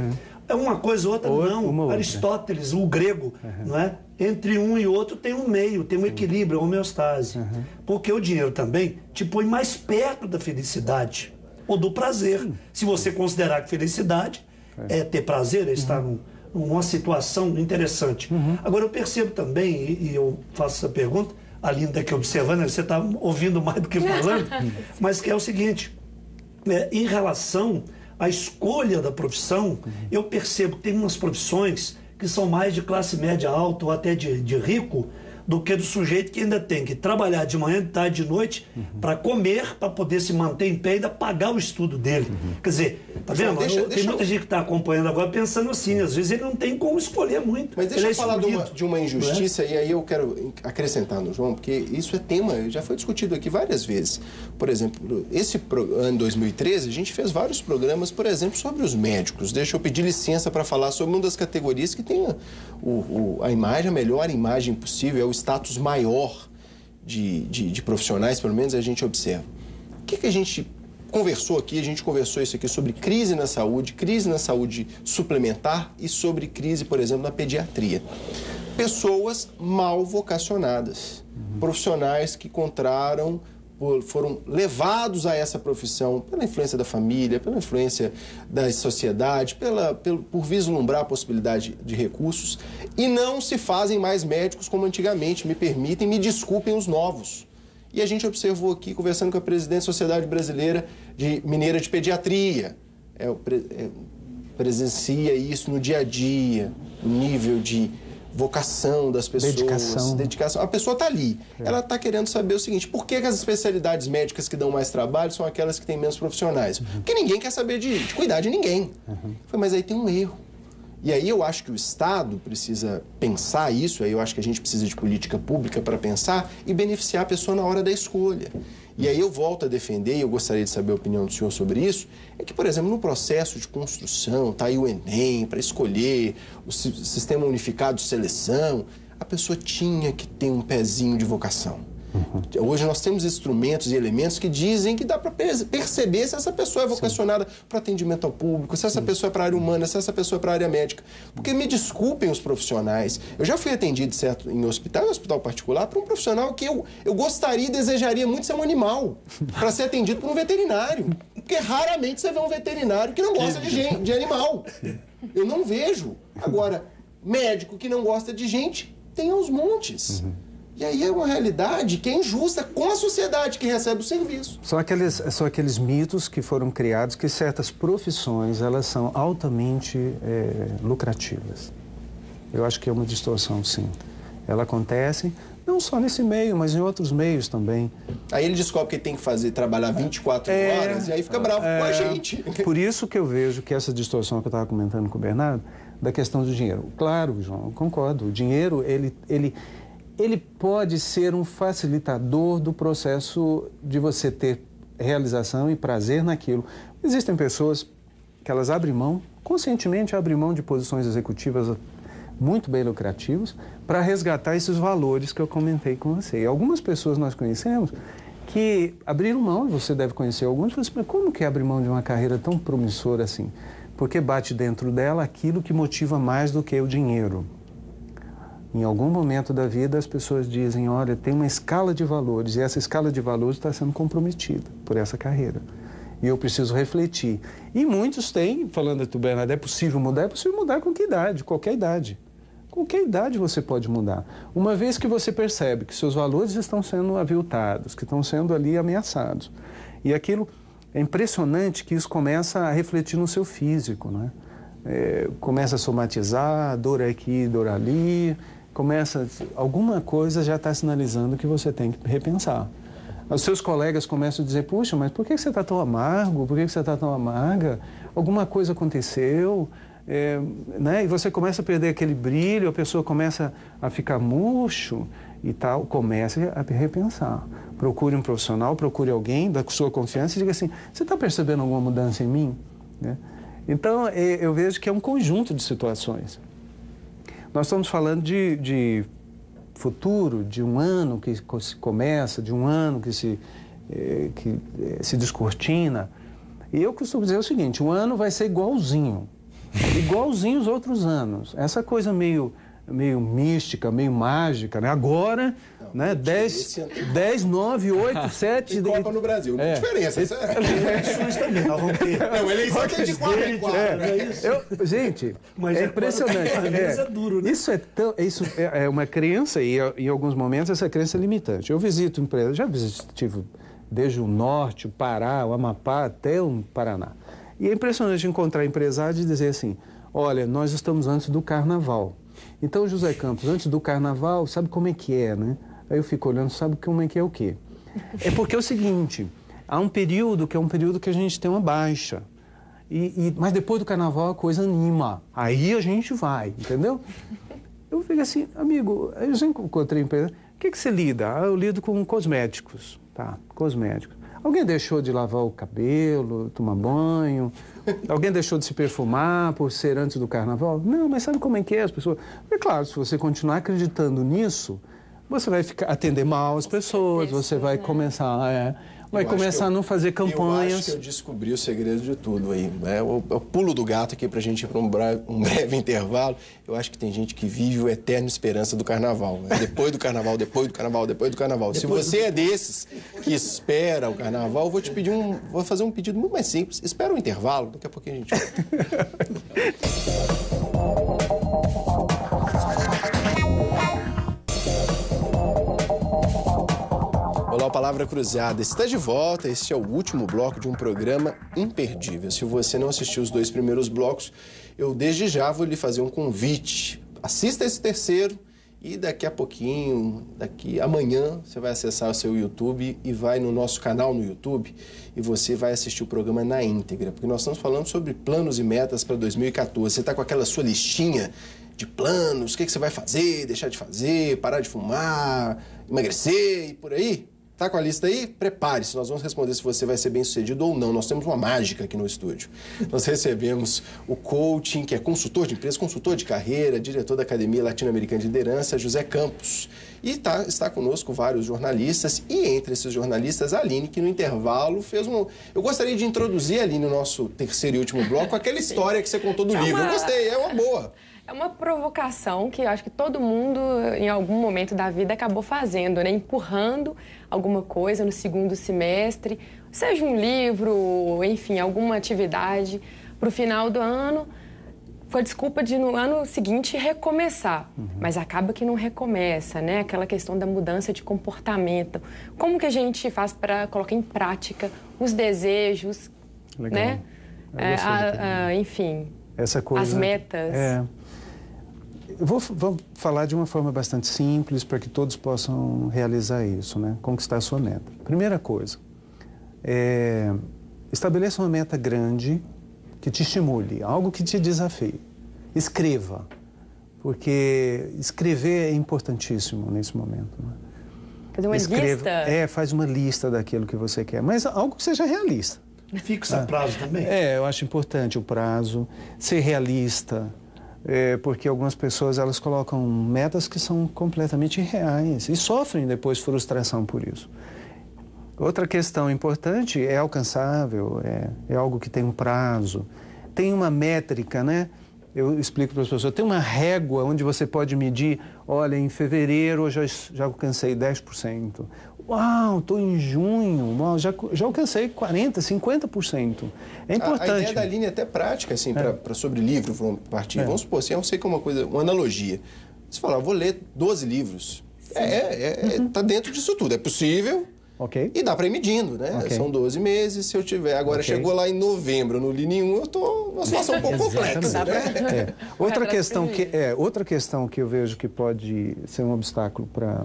Speaker 3: É uma coisa ou outra, não. Aristóteles, o grego, não é? Entre um e outro tem um meio, tem um equilíbrio, a homeostase. Porque o dinheiro também te põe mais perto da felicidade ou do prazer. Se você considerar que felicidade é ter prazer, é estar numa situação interessante. Agora, eu percebo também, e eu faço essa pergunta, a Aline está aqui observando, você está ouvindo mais do que falando, mas que é o seguinte, em relação à escolha da profissão, eu percebo que tem umas profissões que são mais de classe média alta ou até de rico, do que do sujeito que ainda tem que trabalhar de manhã, de tarde, de noite, para comer, para poder se manter em pé e ainda pagar o estudo dele. Quer dizer, tá vendo? Tem muita gente que está acompanhando agora pensando assim, às vezes ele não tem como escolher muito.
Speaker 1: Mas deixa eu falar de uma injustiça, e aí eu quero acrescentar no João, porque isso é tema, já foi discutido aqui várias vezes. Por exemplo, esse ano 2013, a gente fez vários programas, por exemplo, sobre os médicos. Deixa eu pedir licença para falar sobre uma das categorias que tem a imagem, a melhor imagem possível, é o status maior de profissionais, pelo menos a gente observa. O que a gente conversou aqui? A gente conversou isso aqui sobre crise na saúde suplementar e sobre crise, por exemplo, na pediatria. Pessoas mal vocacionadas, profissionais que foram levados a essa profissão pela influência da família, pela influência da sociedade, por vislumbrar a possibilidade de recursos, e não se fazem mais médicos como antigamente, me desculpem os novos. E a gente observou aqui, conversando com a presidente da Sociedade Brasileira Mineira de Pediatria, presencia isso no dia a dia, o nível de vocação das pessoas, dedicação. A pessoa está ali, ela está querendo saber o seguinte, por que as especialidades médicas que dão mais trabalho são aquelas que têm menos profissionais? Porque ninguém quer saber de cuidar de ninguém. Mas aí tem um erro. E aí eu acho que o Estado precisa pensar isso, aí eu acho que a gente precisa de política pública para pensar e beneficiar a pessoa na hora da escolha. E aí eu volto a defender, e eu gostaria de saber a opinião do senhor sobre isso, é que, por exemplo, no processo de construção, está aí o Enem para escolher o Sistema Unificado de Seleção, a pessoa tinha que ter um pezinho de vocação. Hoje nós temos instrumentos e elementos que dizem que dá para perceber se essa pessoa é vocacionada para atendimento ao público, se essa pessoa é para a área humana, se essa pessoa é para a área médica. Porque me desculpem os profissionais, eu já fui atendido em hospital particular, por um profissional que eu gostaria e desejaria muito ser um animal, para ser atendido por um veterinário. Porque raramente você vê um veterinário que não gosta de animal. Eu não vejo. Agora, médico que não gosta de gente, tem aos montes. E aí é uma realidade que é injusta com a sociedade que recebe o serviço.
Speaker 2: São aqueles mitos que foram criados que certas profissões, elas são altamente lucrativas. Eu acho que é uma distorção, sim. Ela acontece não só nesse meio, mas em outros meios também.
Speaker 1: Aí ele descobre que ele tem que trabalhar 24 horas e aí fica bravo com a gente.
Speaker 2: Por isso que eu vejo que essa distorção que eu estava comentando com o Bernardo, da questão do dinheiro. Claro, João, eu concordo. O dinheiro, ele pode ser um facilitador do processo de você ter realização e prazer naquilo. Existem pessoas que elas conscientemente abrem mão de posições executivas muito bem lucrativas para resgatar esses valores que eu comentei com você. E algumas pessoas nós conhecemos que abriram mão, e você deve conhecer alguns, mas como que abre mão de uma carreira tão promissora assim? Porque bate dentro dela aquilo que motiva mais do que o dinheiro. Em algum momento da vida, as pessoas dizem, olha, tem uma escala de valores, e essa escala de valores está sendo comprometida por essa carreira. E eu preciso refletir. E muitos têm, falando do Bernardo, é possível mudar com que idade? Qualquer idade. Qualquer idade você pode mudar. Uma vez que você percebe que seus valores estão sendo aviltados, que estão sendo ali ameaçados. E aquilo, é impressionante que isso começa a refletir no seu físico, né? Começa a somatizar, dor aqui, dor ali... alguma coisa já está sinalizando que você tem que repensar. Os seus colegas começam a dizer, puxa, mas por que você está tão amargo? Por que você está tão amarga? Alguma coisa aconteceu? Né? E você começa a perder aquele brilho, a pessoa começa a ficar murcho e tal. Comece a repensar. Procure um profissional, procure alguém da sua confiança e diga assim, você está percebendo alguma mudança em mim? Né? Então, eu vejo que é um conjunto de situações. Nós estamos falando de futuro, de um ano que se começa, de um ano que se descortina. E eu costumo dizer o seguinte, um ano vai ser igualzinho. igualzinho os outros anos. Essa coisa meio mística, meio mágica, né? Agora, né? 10, 9, 8, 7...
Speaker 1: Tem Copa no Brasil, não tem diferença.
Speaker 3: Eleições também, nós vamos ter.
Speaker 1: Não, eleição tem de 4 em 4.
Speaker 2: Gente,
Speaker 3: Mas
Speaker 2: é impressionante.
Speaker 3: É duro, né?
Speaker 2: Isso é uma crença, e em alguns momentos essa crença é limitante. Eu visito empresas, já visito desde o norte, o Pará, o Amapá, até o Paraná. E é impressionante encontrar empresários e dizer assim, olha, nós estamos antes do carnaval. Então, José Campos, antes do carnaval, sabe como é que é, né? Aí eu fico olhando, sabe como é que é o quê? É porque é o seguinte, há um período que é um período que a gente tem uma baixa. Mas depois do carnaval a coisa anima. Aí a gente vai, entendeu? Eu fico assim, amigo, eu já encontrei empresa. O que você lida? Eu lido com cosméticos. Tá, cosméticos. Alguém deixou de lavar o cabelo, tomar banho? Alguém deixou de se perfumar por ser antes do carnaval? Não, mas sabe como é que é as pessoas? É claro, se você continuar acreditando nisso, você vai atender mal as pessoas, você vai começar a não fazer campanhas.
Speaker 1: Eu acho que eu descobri o segredo de tudo aí. Né? O pulo do gato aqui pra gente ir para um breve intervalo. Eu acho que tem gente que vive o eterno esperança do carnaval. Né? Depois do carnaval, depois do carnaval, depois do carnaval. Se você é desses que espera o carnaval, vou fazer um pedido muito mais simples. Espera o intervalo, daqui a pouquinho a gente Olá, Palavra Cruzada. Está de volta, este é o último bloco de um programa imperdível. Se você não assistiu os 2 primeiros blocos, eu desde já vou lhe fazer um convite. Assista esse terceiro e daqui a pouquinho, amanhã, você vai acessar o seu YouTube e vai no nosso canal no YouTube e você vai assistir o programa na íntegra, porque nós estamos falando sobre planos e metas para 2014. Você está com aquela sua listinha de planos, o que você vai fazer, deixar de fazer, parar de fumar, emagrecer e por aí? Tá com a lista aí? Prepare-se, nós vamos responder se você vai ser bem-sucedido ou não. Nós temos uma mágica aqui no estúdio. Nós recebemos o coaching, que é consultor de empresa, consultor de carreira, diretor da Academia Latino-Americana de Liderança, José Campos. E está conosco vários jornalistas, e entre esses jornalistas, a Aline, que no intervalo fez um... Eu gostaria de introduzir a Aline no nosso terceiro e último bloco, aquela história que você contou do livro. Eu gostei, é uma boa.
Speaker 4: É uma provocação que eu acho que todo mundo, em algum momento da vida, acabou fazendo, né? Empurrando alguma coisa no segundo semestre, seja um livro, enfim, alguma atividade, para o final do ano, com a desculpa de, no ano seguinte, recomeçar. Mas acaba que não recomeça, né? Aquela questão da mudança de comportamento. Como que a gente faz para colocar em prática os desejos,
Speaker 2: legal,
Speaker 4: né? Enfim,
Speaker 2: essa coisa,
Speaker 4: as metas.
Speaker 2: Vou falar de uma forma bastante simples para que todos possam realizar isso, né? Conquistar a sua meta. Primeira coisa, estabeleça uma meta grande que te estimule, algo que te desafie. Escreva, porque escrever é importantíssimo nesse momento. Né?
Speaker 4: Fazer uma lista?
Speaker 2: Faz uma lista daquilo que você quer, mas algo que seja realista.
Speaker 3: Fixa prazo também?
Speaker 2: Eu acho importante o prazo, ser realista. Porque algumas pessoas elas colocam metas que são completamente irreais e sofrem depois frustração por isso. Outra questão importante é alcançável, é algo que tem um prazo, tem uma métrica, né? Eu explico para as pessoas, tem uma régua onde você pode medir, olha, em fevereiro eu já alcancei 10%. Uau, estou em junho, uau, já alcancei 40%, 50%. É importante.
Speaker 1: A ideia da Aline é até prática, assim, sobre livro, vamos partir. Vamos supor, assim, eu sei que é uma analogia. Você fala, vou ler 12 livros. Tá dentro disso tudo, é possível.
Speaker 2: Okay.
Speaker 1: E dá para ir medindo, né? Okay. São 12 meses, se eu tiver... Agora, chegou lá em novembro, eu não li nenhum, eu estou numa situação um pouco complexa. Né?
Speaker 2: Outra questão que eu vejo que pode ser um obstáculo para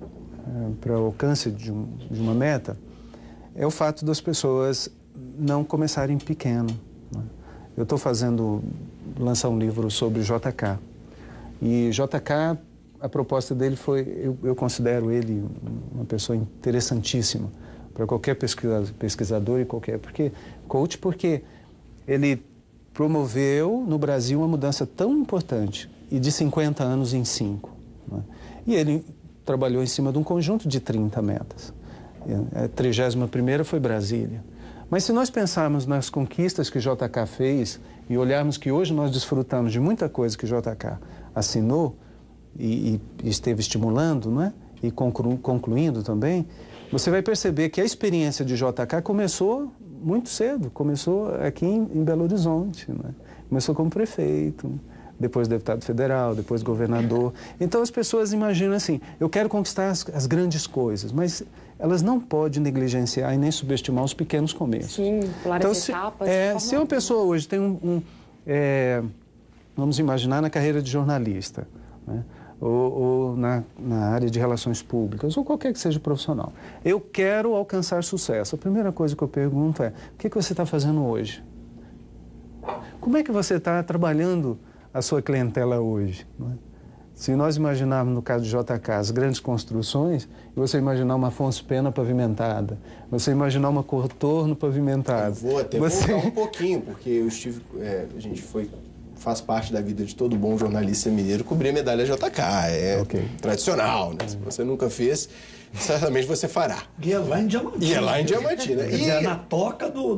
Speaker 2: o alcance de uma meta é o fato das pessoas não começarem pequeno. Né? Eu estou lançar um livro sobre JK. E JK... A proposta dele foi, eu considero ele uma pessoa interessantíssima para qualquer pesquisador e porque ele promoveu no Brasil uma mudança tão importante e de 50 anos em 5. Né? E ele trabalhou em cima de um conjunto de 30 metas. A 31ª foi Brasília. Mas se nós pensarmos nas conquistas que JK fez e olharmos que hoje nós desfrutamos de muita coisa que JK assinou e esteve estimulando, não é? E concluindo também, você vai perceber que a experiência de JK começou muito cedo, começou aqui em Belo Horizonte, não é? Começou como prefeito, depois deputado federal, depois governador. Então as pessoas imaginam assim, eu quero conquistar as grandes coisas, mas elas não podem negligenciar e nem subestimar os pequenos começos.
Speaker 4: Sim, pular
Speaker 2: então,
Speaker 4: as etapas.
Speaker 2: Se uma pessoa hoje tem vamos imaginar na carreira de jornalista, né? ou na área de relações públicas, ou qualquer que seja o profissional. Eu quero alcançar sucesso. A primeira coisa que eu pergunto é, o que você está fazendo hoje? Como é que você está trabalhando a sua clientela hoje? Não é? Se nós imaginarmos, no caso de JK, as grandes construções, e você imaginar uma Afonso Pena pavimentada, você imaginar uma Contorno pavimentada.
Speaker 1: Eu vou até voltar um pouquinho, porque eu estive, faz parte da vida de todo bom jornalista mineiro cobrir a medalha JK. Tradicional, né? Se você nunca fez, certamente você fará.
Speaker 3: E é lá em Diamantina.
Speaker 1: E é lá em Diamantina.
Speaker 3: E é na toca do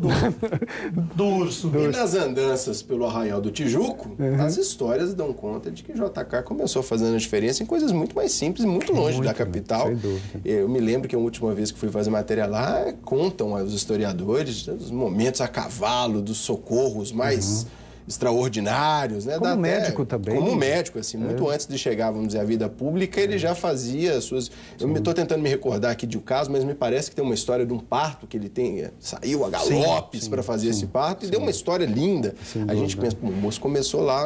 Speaker 3: urso.
Speaker 1: E nas andanças pelo Arraial do Tijuco, as histórias dão conta de que JK começou fazendo a diferença em coisas muito mais simples e muito longe da capital.
Speaker 2: Sem dúvida.
Speaker 1: Eu me lembro que a última vez que fui fazer matéria lá, contam os historiadores os momentos a cavalo, dos socorros mais extraordinários, né?
Speaker 2: Como médico também.
Speaker 1: Como médico, assim, muito antes de chegar, vamos dizer, à vida pública, ele já fazia as suas... Eu estou tentando me recordar aqui de um caso, mas me parece que tem uma história de um parto que ele saiu a galopes para fazer esse parto e deu uma história linda. A gente pensa, o moço começou lá,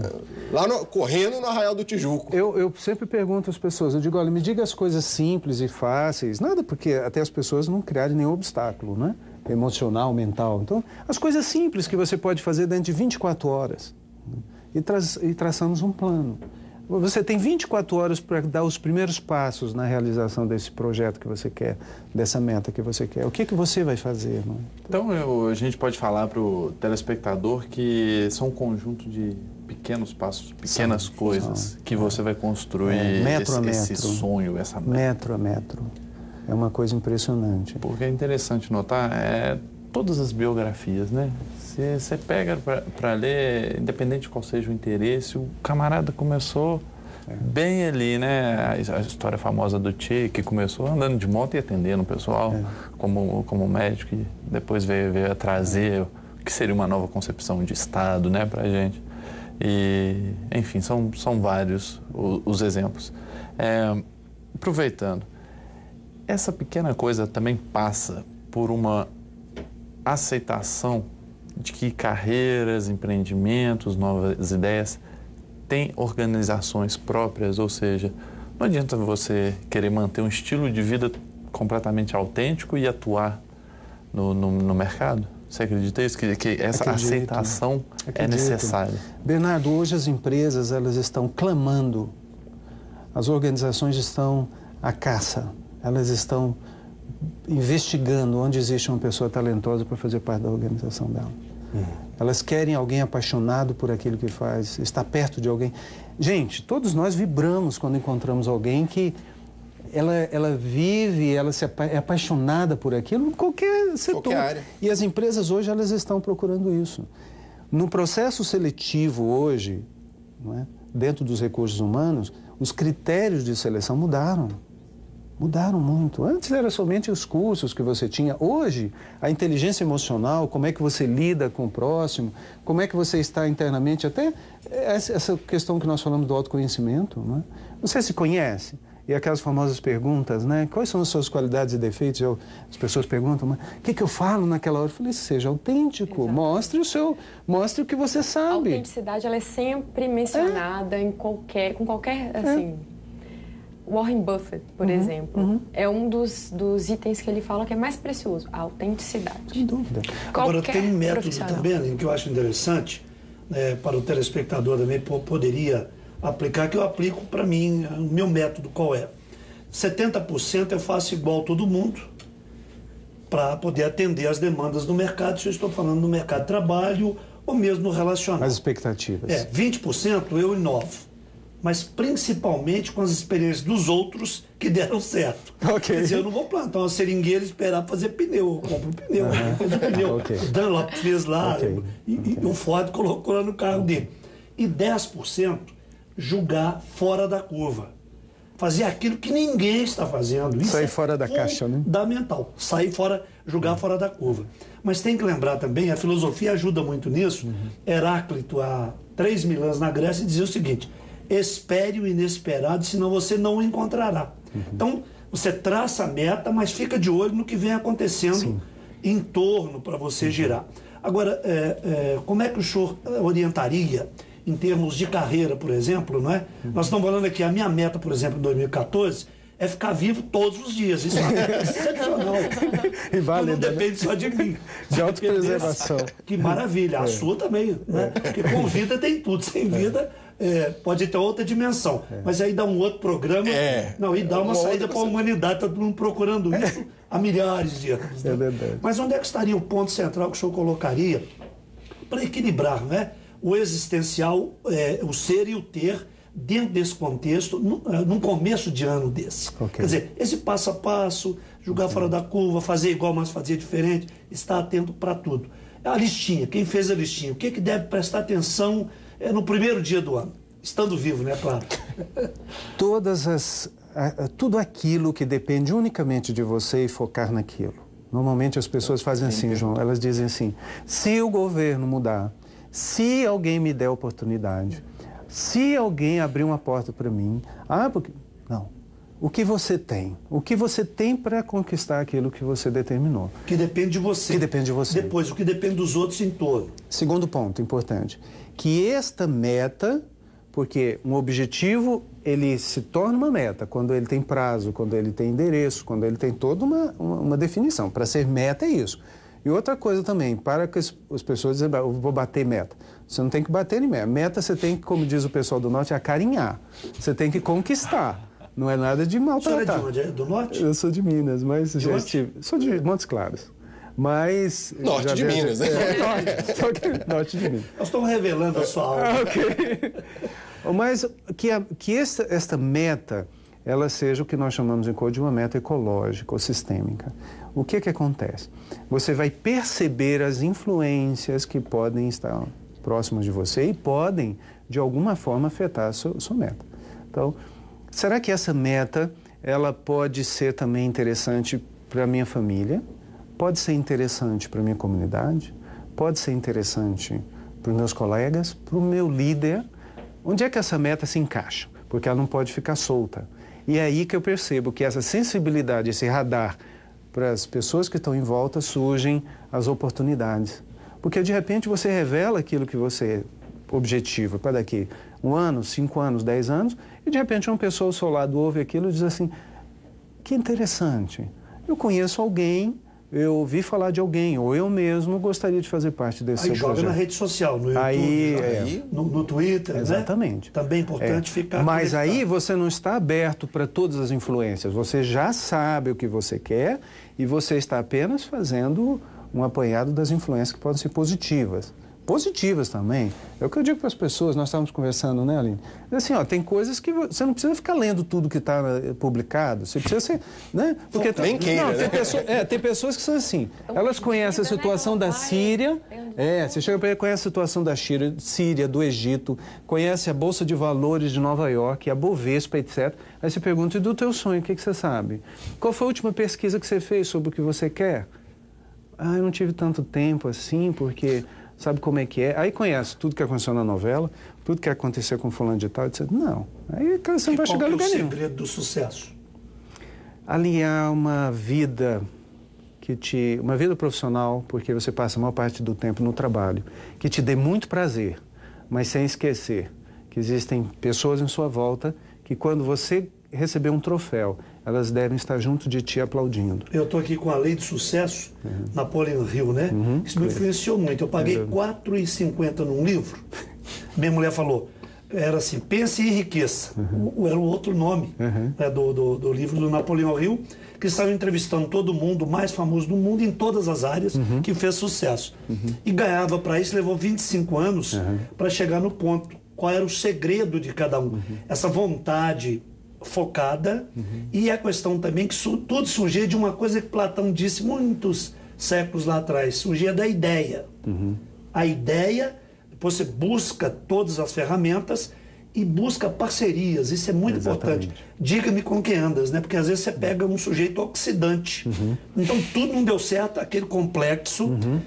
Speaker 1: correndo no Arraial do Tijuco.
Speaker 2: Eu sempre pergunto às pessoas, eu digo, olha, me diga as coisas simples e fáceis, nada porque até as pessoas não criarem nenhum obstáculo, né? Emocional, mental. Então, as coisas simples que você pode fazer dentro de 24 horas. Né? E traçamos um plano. Você tem 24 horas para dar os primeiros passos na realização desse projeto que você quer, dessa meta que você quer. O que você vai fazer? Não é?
Speaker 5: Então, a gente pode falar para o telespectador que são um conjunto de pequenos passos, pequenas coisas que você vai construir esse sonho, essa meta.
Speaker 2: Metro a metro. É uma coisa impressionante.
Speaker 5: Porque é interessante notar todas as biografias, né? Você pega para ler, independente de qual seja o interesse, o camarada começou bem ali, né? A história famosa do Che, que começou andando de moto e atendendo o pessoal como médico, e depois veio a trazer o que seria uma nova concepção de Estado, né, para a gente. E, enfim, são vários os exemplos. Aproveitando, essa pequena coisa também passa por uma aceitação de que carreiras, empreendimentos, novas ideias têm organizações próprias, ou seja, não adianta você querer manter um estilo de vida completamente autêntico e atuar no mercado. Você acredita isso? Que essa aceitação é necessária?
Speaker 2: Bernardo, hoje as empresas elas estão clamando, as organizações estão à caça, elas estão investigando onde existe uma pessoa talentosa para fazer parte da organização dela. Elas querem alguém apaixonado por aquilo que faz, estar perto de alguém. Gente, todos nós vibramos quando encontramos alguém que ela vive, é apaixonada por aquilo em qualquer setor.
Speaker 1: Qualquer área.
Speaker 2: E as empresas hoje elas estão procurando isso. No processo seletivo hoje, não é, dentro dos recursos humanos, os critérios de seleção mudaram. Mudaram muito. Antes era somente os cursos que você tinha. Hoje, a inteligência emocional, como é que você lida com o próximo, como é que você está internamente, até essa questão que nós falamos do autoconhecimento, não é? Você se conhece? E aquelas famosas perguntas, né? Quais são as suas qualidades e defeitos? As pessoas perguntam, mas o que eu falo naquela hora? Eu falei, seja autêntico, mostre o que você sabe.
Speaker 4: A autenticidade, ela é sempre mencionada com qualquer, assim... Warren Buffett, por exemplo, é um dos itens que ele fala que é mais precioso, a autenticidade.
Speaker 2: Sem dúvida.
Speaker 3: Agora, tem um método também, Aline, que eu acho interessante, para o telespectador também poderia aplicar, que eu aplico para mim, o meu método qual é? 70% eu faço igual todo mundo, para poder atender as demandas do mercado, se eu estou falando do mercado de trabalho ou mesmo no relacional.
Speaker 2: As expectativas.
Speaker 3: 20% eu inovo. mas principalmente com as experiências dos outros que deram certo.
Speaker 2: Ok.
Speaker 3: Quer dizer, eu não vou plantar uma seringueira e esperar fazer pneu. Eu compro pneu, eu fazer pneu.
Speaker 2: Ok.
Speaker 3: O Dunlop fez lá,
Speaker 2: Ok.
Speaker 3: e o Ford colocou lá no carro dele. E 10% julgar fora da curva. Fazer aquilo que ninguém está fazendo. Isso
Speaker 2: Sair
Speaker 3: é
Speaker 2: fora da caixa, né?
Speaker 3: fundamental. Sair fora, julgar fora da curva. Mas tem que lembrar também, a filosofia ajuda muito nisso. Heráclito, há 3.000 anos na Grécia, dizia o seguinte: espere o inesperado, senão você não o encontrará. Então, você traça a meta, mas fica de olho no que vem acontecendo em torno para você girar. Agora, como é que o senhor orientaria em termos de carreira, por exemplo, não é? Nós estamos falando aqui, a minha meta, por exemplo, em 2014, é ficar vivo todos os dias. Isso é excepcional.
Speaker 2: E válida,
Speaker 3: não depende só de mim.
Speaker 2: De autopreservação.
Speaker 3: Que maravilha. A sua também, né? Porque com vida tem tudo. Sem vida pode ter outra dimensão. Mas aí dá um outro programa. Não, e dá uma saída para a humanidade. Está todo mundo procurando isso há milhares de anos. Né?
Speaker 2: É verdade.
Speaker 3: Mas onde é que estaria o ponto central que o senhor colocaria para equilibrar, né? O existencial, o ser e o ter, dentro desse contexto, num começo de ano desse.
Speaker 2: Okay.
Speaker 3: Quer dizer, esse passo a passo, jogar fora da curva, fazer igual, mas fazer diferente, estar atento para tudo. A listinha, quem fez a listinha, o que deve prestar atenção no primeiro dia do ano? Estando vivo, né, claro?
Speaker 2: Tudo aquilo que depende unicamente de você e focar naquilo. Normalmente as pessoas fazem assim, João, elas dizem assim: se o governo mudar, se alguém me der oportunidade, se alguém abrir uma porta para mim, porque... Não. O que você tem? O que você tem para conquistar aquilo que você determinou?
Speaker 3: Que depende de você.
Speaker 2: Que depende de você.
Speaker 3: Depois, o que depende dos outros em torno.
Speaker 2: Segundo ponto importante, que esta meta, porque um objetivo, ele se torna uma meta quando ele tem prazo, quando ele tem endereço, quando ele tem toda uma definição. Para ser meta é isso. E outra coisa também, para que as pessoas dizem: eu vou bater meta. Você não tem que bater em meta. Meta você tem que, como diz o pessoal do Norte, acarinhar. Você tem que conquistar. Não é nada de maltratar.
Speaker 3: O senhor é de onde? É do Norte?
Speaker 2: Eu sou de Minas, mas já
Speaker 3: onde?
Speaker 2: estive... Sou de Montes Claros. Mas...
Speaker 1: Norte de Minas, né?
Speaker 2: Norte de Minas.
Speaker 3: Nós estamos revelando a sua aula.
Speaker 2: Ok. Mas que esta meta, ela seja o que nós chamamos em code de uma meta ecológica ou sistêmica. O que acontece? Você vai perceber as influências que podem estar próximas de você e podem, de alguma forma, afetar a sua meta. Então, será que essa meta, ela pode ser também interessante para a minha família? Pode ser interessante para a minha comunidade? Pode ser interessante para os meus colegas? Para o meu líder? Onde é que essa meta se encaixa? Porque ela não pode ficar solta. E é aí que eu percebo que essa sensibilidade, esse radar para as pessoas que estão em volta, surgem as oportunidades. Porque, de repente, você revela aquilo que você objetiva para daqui 1 ano, 5 anos, 10 anos, e, de repente, uma pessoa ao seu lado ouve aquilo e diz assim: que interessante, eu conheço alguém, eu ouvi falar de alguém, ou eu mesmo gostaria de fazer parte desse seu
Speaker 3: joga
Speaker 2: projeto.
Speaker 3: na rede social, no YouTube, no Twitter,
Speaker 2: exatamente.
Speaker 3: Né? Também é importante ficar
Speaker 2: Mas
Speaker 3: conectado.
Speaker 2: aí você não está aberto para todas as influências, você já sabe o que você quer e você está apenas fazendo um apanhado das influências que podem ser positivas. Positivas também. É o que eu digo para as pessoas, nós estávamos conversando, né, Aline? Assim, tem coisas que você não precisa ficar lendo tudo que está publicado, você precisa ser, né? Porque
Speaker 1: nem queira, né?
Speaker 2: tem pessoas que são assim, elas conhecem a situação da Síria, você chega para ele, conhece a situação da Síria, do Egito, conhece a Bolsa de Valores de Nova York, a Bovespa, etc. Aí você pergunta: e do teu sonho, o que você sabe? Qual foi a última pesquisa que você fez sobre o que você quer? Eu não tive tanto tempo assim, porque... Sabe como é que é? Aí conhece tudo que aconteceu na novela, tudo que aconteceu com fulano de tal, etc. Não. Aí você não vai chegar a lugar nenhum.
Speaker 3: Qual é o segredo do sucesso?
Speaker 2: Alinhar uma vida uma vida profissional, porque você passa a maior parte do tempo no trabalho, que te dê muito prazer, mas sem esquecer que existem pessoas em sua volta que, quando você receber um troféu, elas devem estar junto de ti aplaudindo.
Speaker 3: Eu estou aqui com a Lei de Sucesso, Napoleon Hill, né? Isso me influenciou muito. Eu paguei R$ 4,50 num livro. Minha mulher falou, era assim: Pense e Enriqueça. Era o outro nome né, do livro do Napoleon Hill, que estava entrevistando todo mundo, o mais famoso do mundo, em todas as áreas, que fez sucesso. E ganhava para isso, levou 25 anos para chegar no ponto qual era o segredo de cada um. Essa vontade focada e a questão também que tudo surgia de uma coisa que Platão disse muitos séculos lá atrás, surgia da ideia. A ideia, depois você busca todas as ferramentas e busca parcerias, isso é muito importante. Diga-me com quem andas, né? Porque às vezes você pega um sujeito oxidante. Então tudo não deu certo, aquele complexo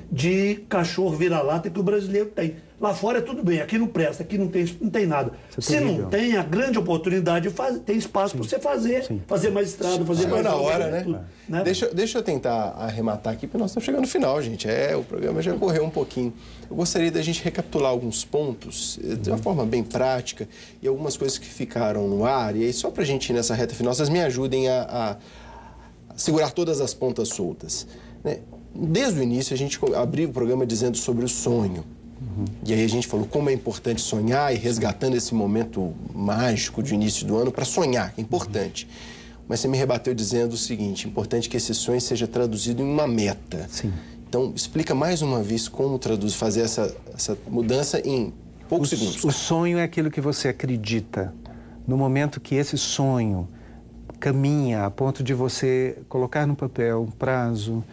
Speaker 3: de cachorro vira-lata que o brasileiro tem. Lá fora é tudo bem, aqui não presta, aqui não tem nada. Se não tem a grande oportunidade, tem espaço para você fazer mais estrada, fazer mais...
Speaker 1: na hora, né? Tudo, né? Deixa eu tentar arrematar aqui, porque nós estamos chegando no final, gente. O programa já correu um pouquinho. Eu gostaria da gente recapitular alguns pontos, de uma forma bem prática, e algumas coisas que ficaram no ar. E aí, só para a gente ir nessa reta final, vocês me ajudem a segurar todas as pontas soltas, né? Desde o início, a gente abriu o programa dizendo sobre o sonho. E aí a gente falou como é importante sonhar e resgatando esse momento mágico de início do ano para sonhar, é importante. Mas você me rebateu dizendo o seguinte, importante que esse sonho seja traduzido em uma meta. Então, explica mais uma vez como fazer essa mudança em poucos segundos.
Speaker 2: O sonho é aquilo que você acredita. No momento que esse sonho caminha a ponto de você colocar no papel um prazo,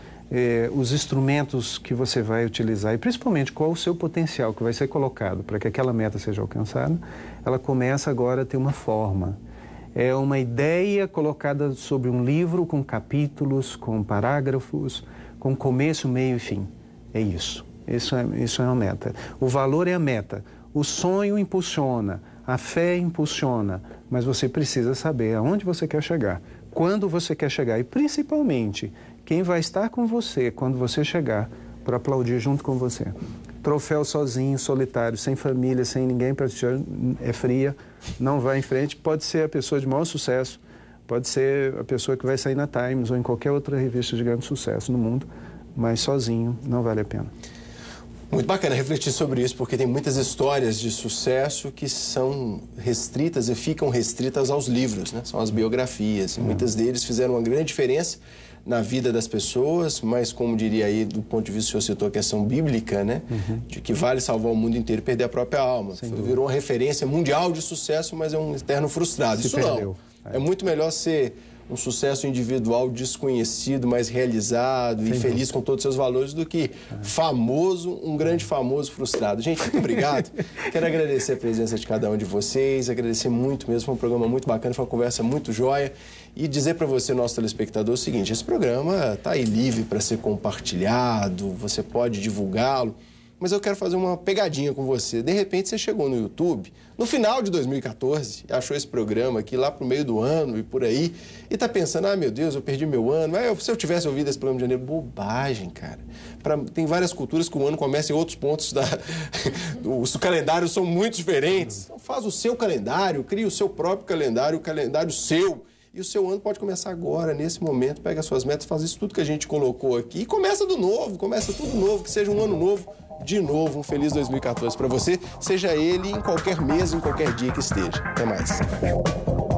Speaker 2: os instrumentos que você vai utilizar e principalmente qual o seu potencial que vai ser colocado para que aquela meta seja alcançada, ela começa agora a ter uma forma. É uma ideia colocada sobre um livro com capítulos, com parágrafos, com começo, meio e fim. É isso. Isso é uma meta. O valor é a meta. O sonho impulsiona, a fé impulsiona, mas você precisa saber aonde você quer chegar, quando você quer chegar e principalmente quem vai estar com você quando você chegar para aplaudir junto com você. Troféu sozinho, solitário, sem família, sem ninguém para te é fria, não vai em frente. Pode ser a pessoa de maior sucesso, pode ser a pessoa que vai sair na Times ou em qualquer outra revista de grande sucesso no mundo, mas sozinho não vale a pena.
Speaker 1: Muito bacana refletir sobre isso, porque tem muitas histórias de sucesso que são restritas e ficam restritas aos livros, né? São as biografias. E muitas deles fizeram uma grande diferença na vida das pessoas, mas como diria aí, do ponto de vista que o senhor citou a questão bíblica, né? De que vale salvar o mundo inteiro e perder a própria alma. Virou uma referência mundial de sucesso, mas é um eterno frustrado. Isso não. É muito melhor ser um sucesso individual desconhecido, mas realizado e feliz com todos os seus valores do que famoso, um grande famoso frustrado. Gente, muito obrigado. Quero agradecer a presença de cada um de vocês, agradecer muito mesmo, foi um programa muito bacana, foi uma conversa muito joia e dizer para você, nosso telespectador, o seguinte, esse programa está aí livre para ser compartilhado, você pode divulgá-lo, mas eu quero fazer uma pegadinha com você. De repente você chegou no YouTube, no final de 2014, achou esse programa aqui lá pro meio do ano e por aí, e tá pensando, ah, meu Deus, eu perdi meu ano. Se eu tivesse ouvido esse programa de janeiro, bobagem, cara. Tem várias culturas que o ano começa em outros pontos os calendários são muito diferentes. Então faz o seu calendário, cria o seu próprio calendário, o calendário seu. E o seu ano pode começar agora, nesse momento, pega as suas metas, faz isso tudo que a gente colocou aqui e começa do novo, começa tudo novo, que seja um ano novo, de novo, um feliz 2014 para você, seja ele em qualquer mês, em qualquer dia que esteja. Até mais.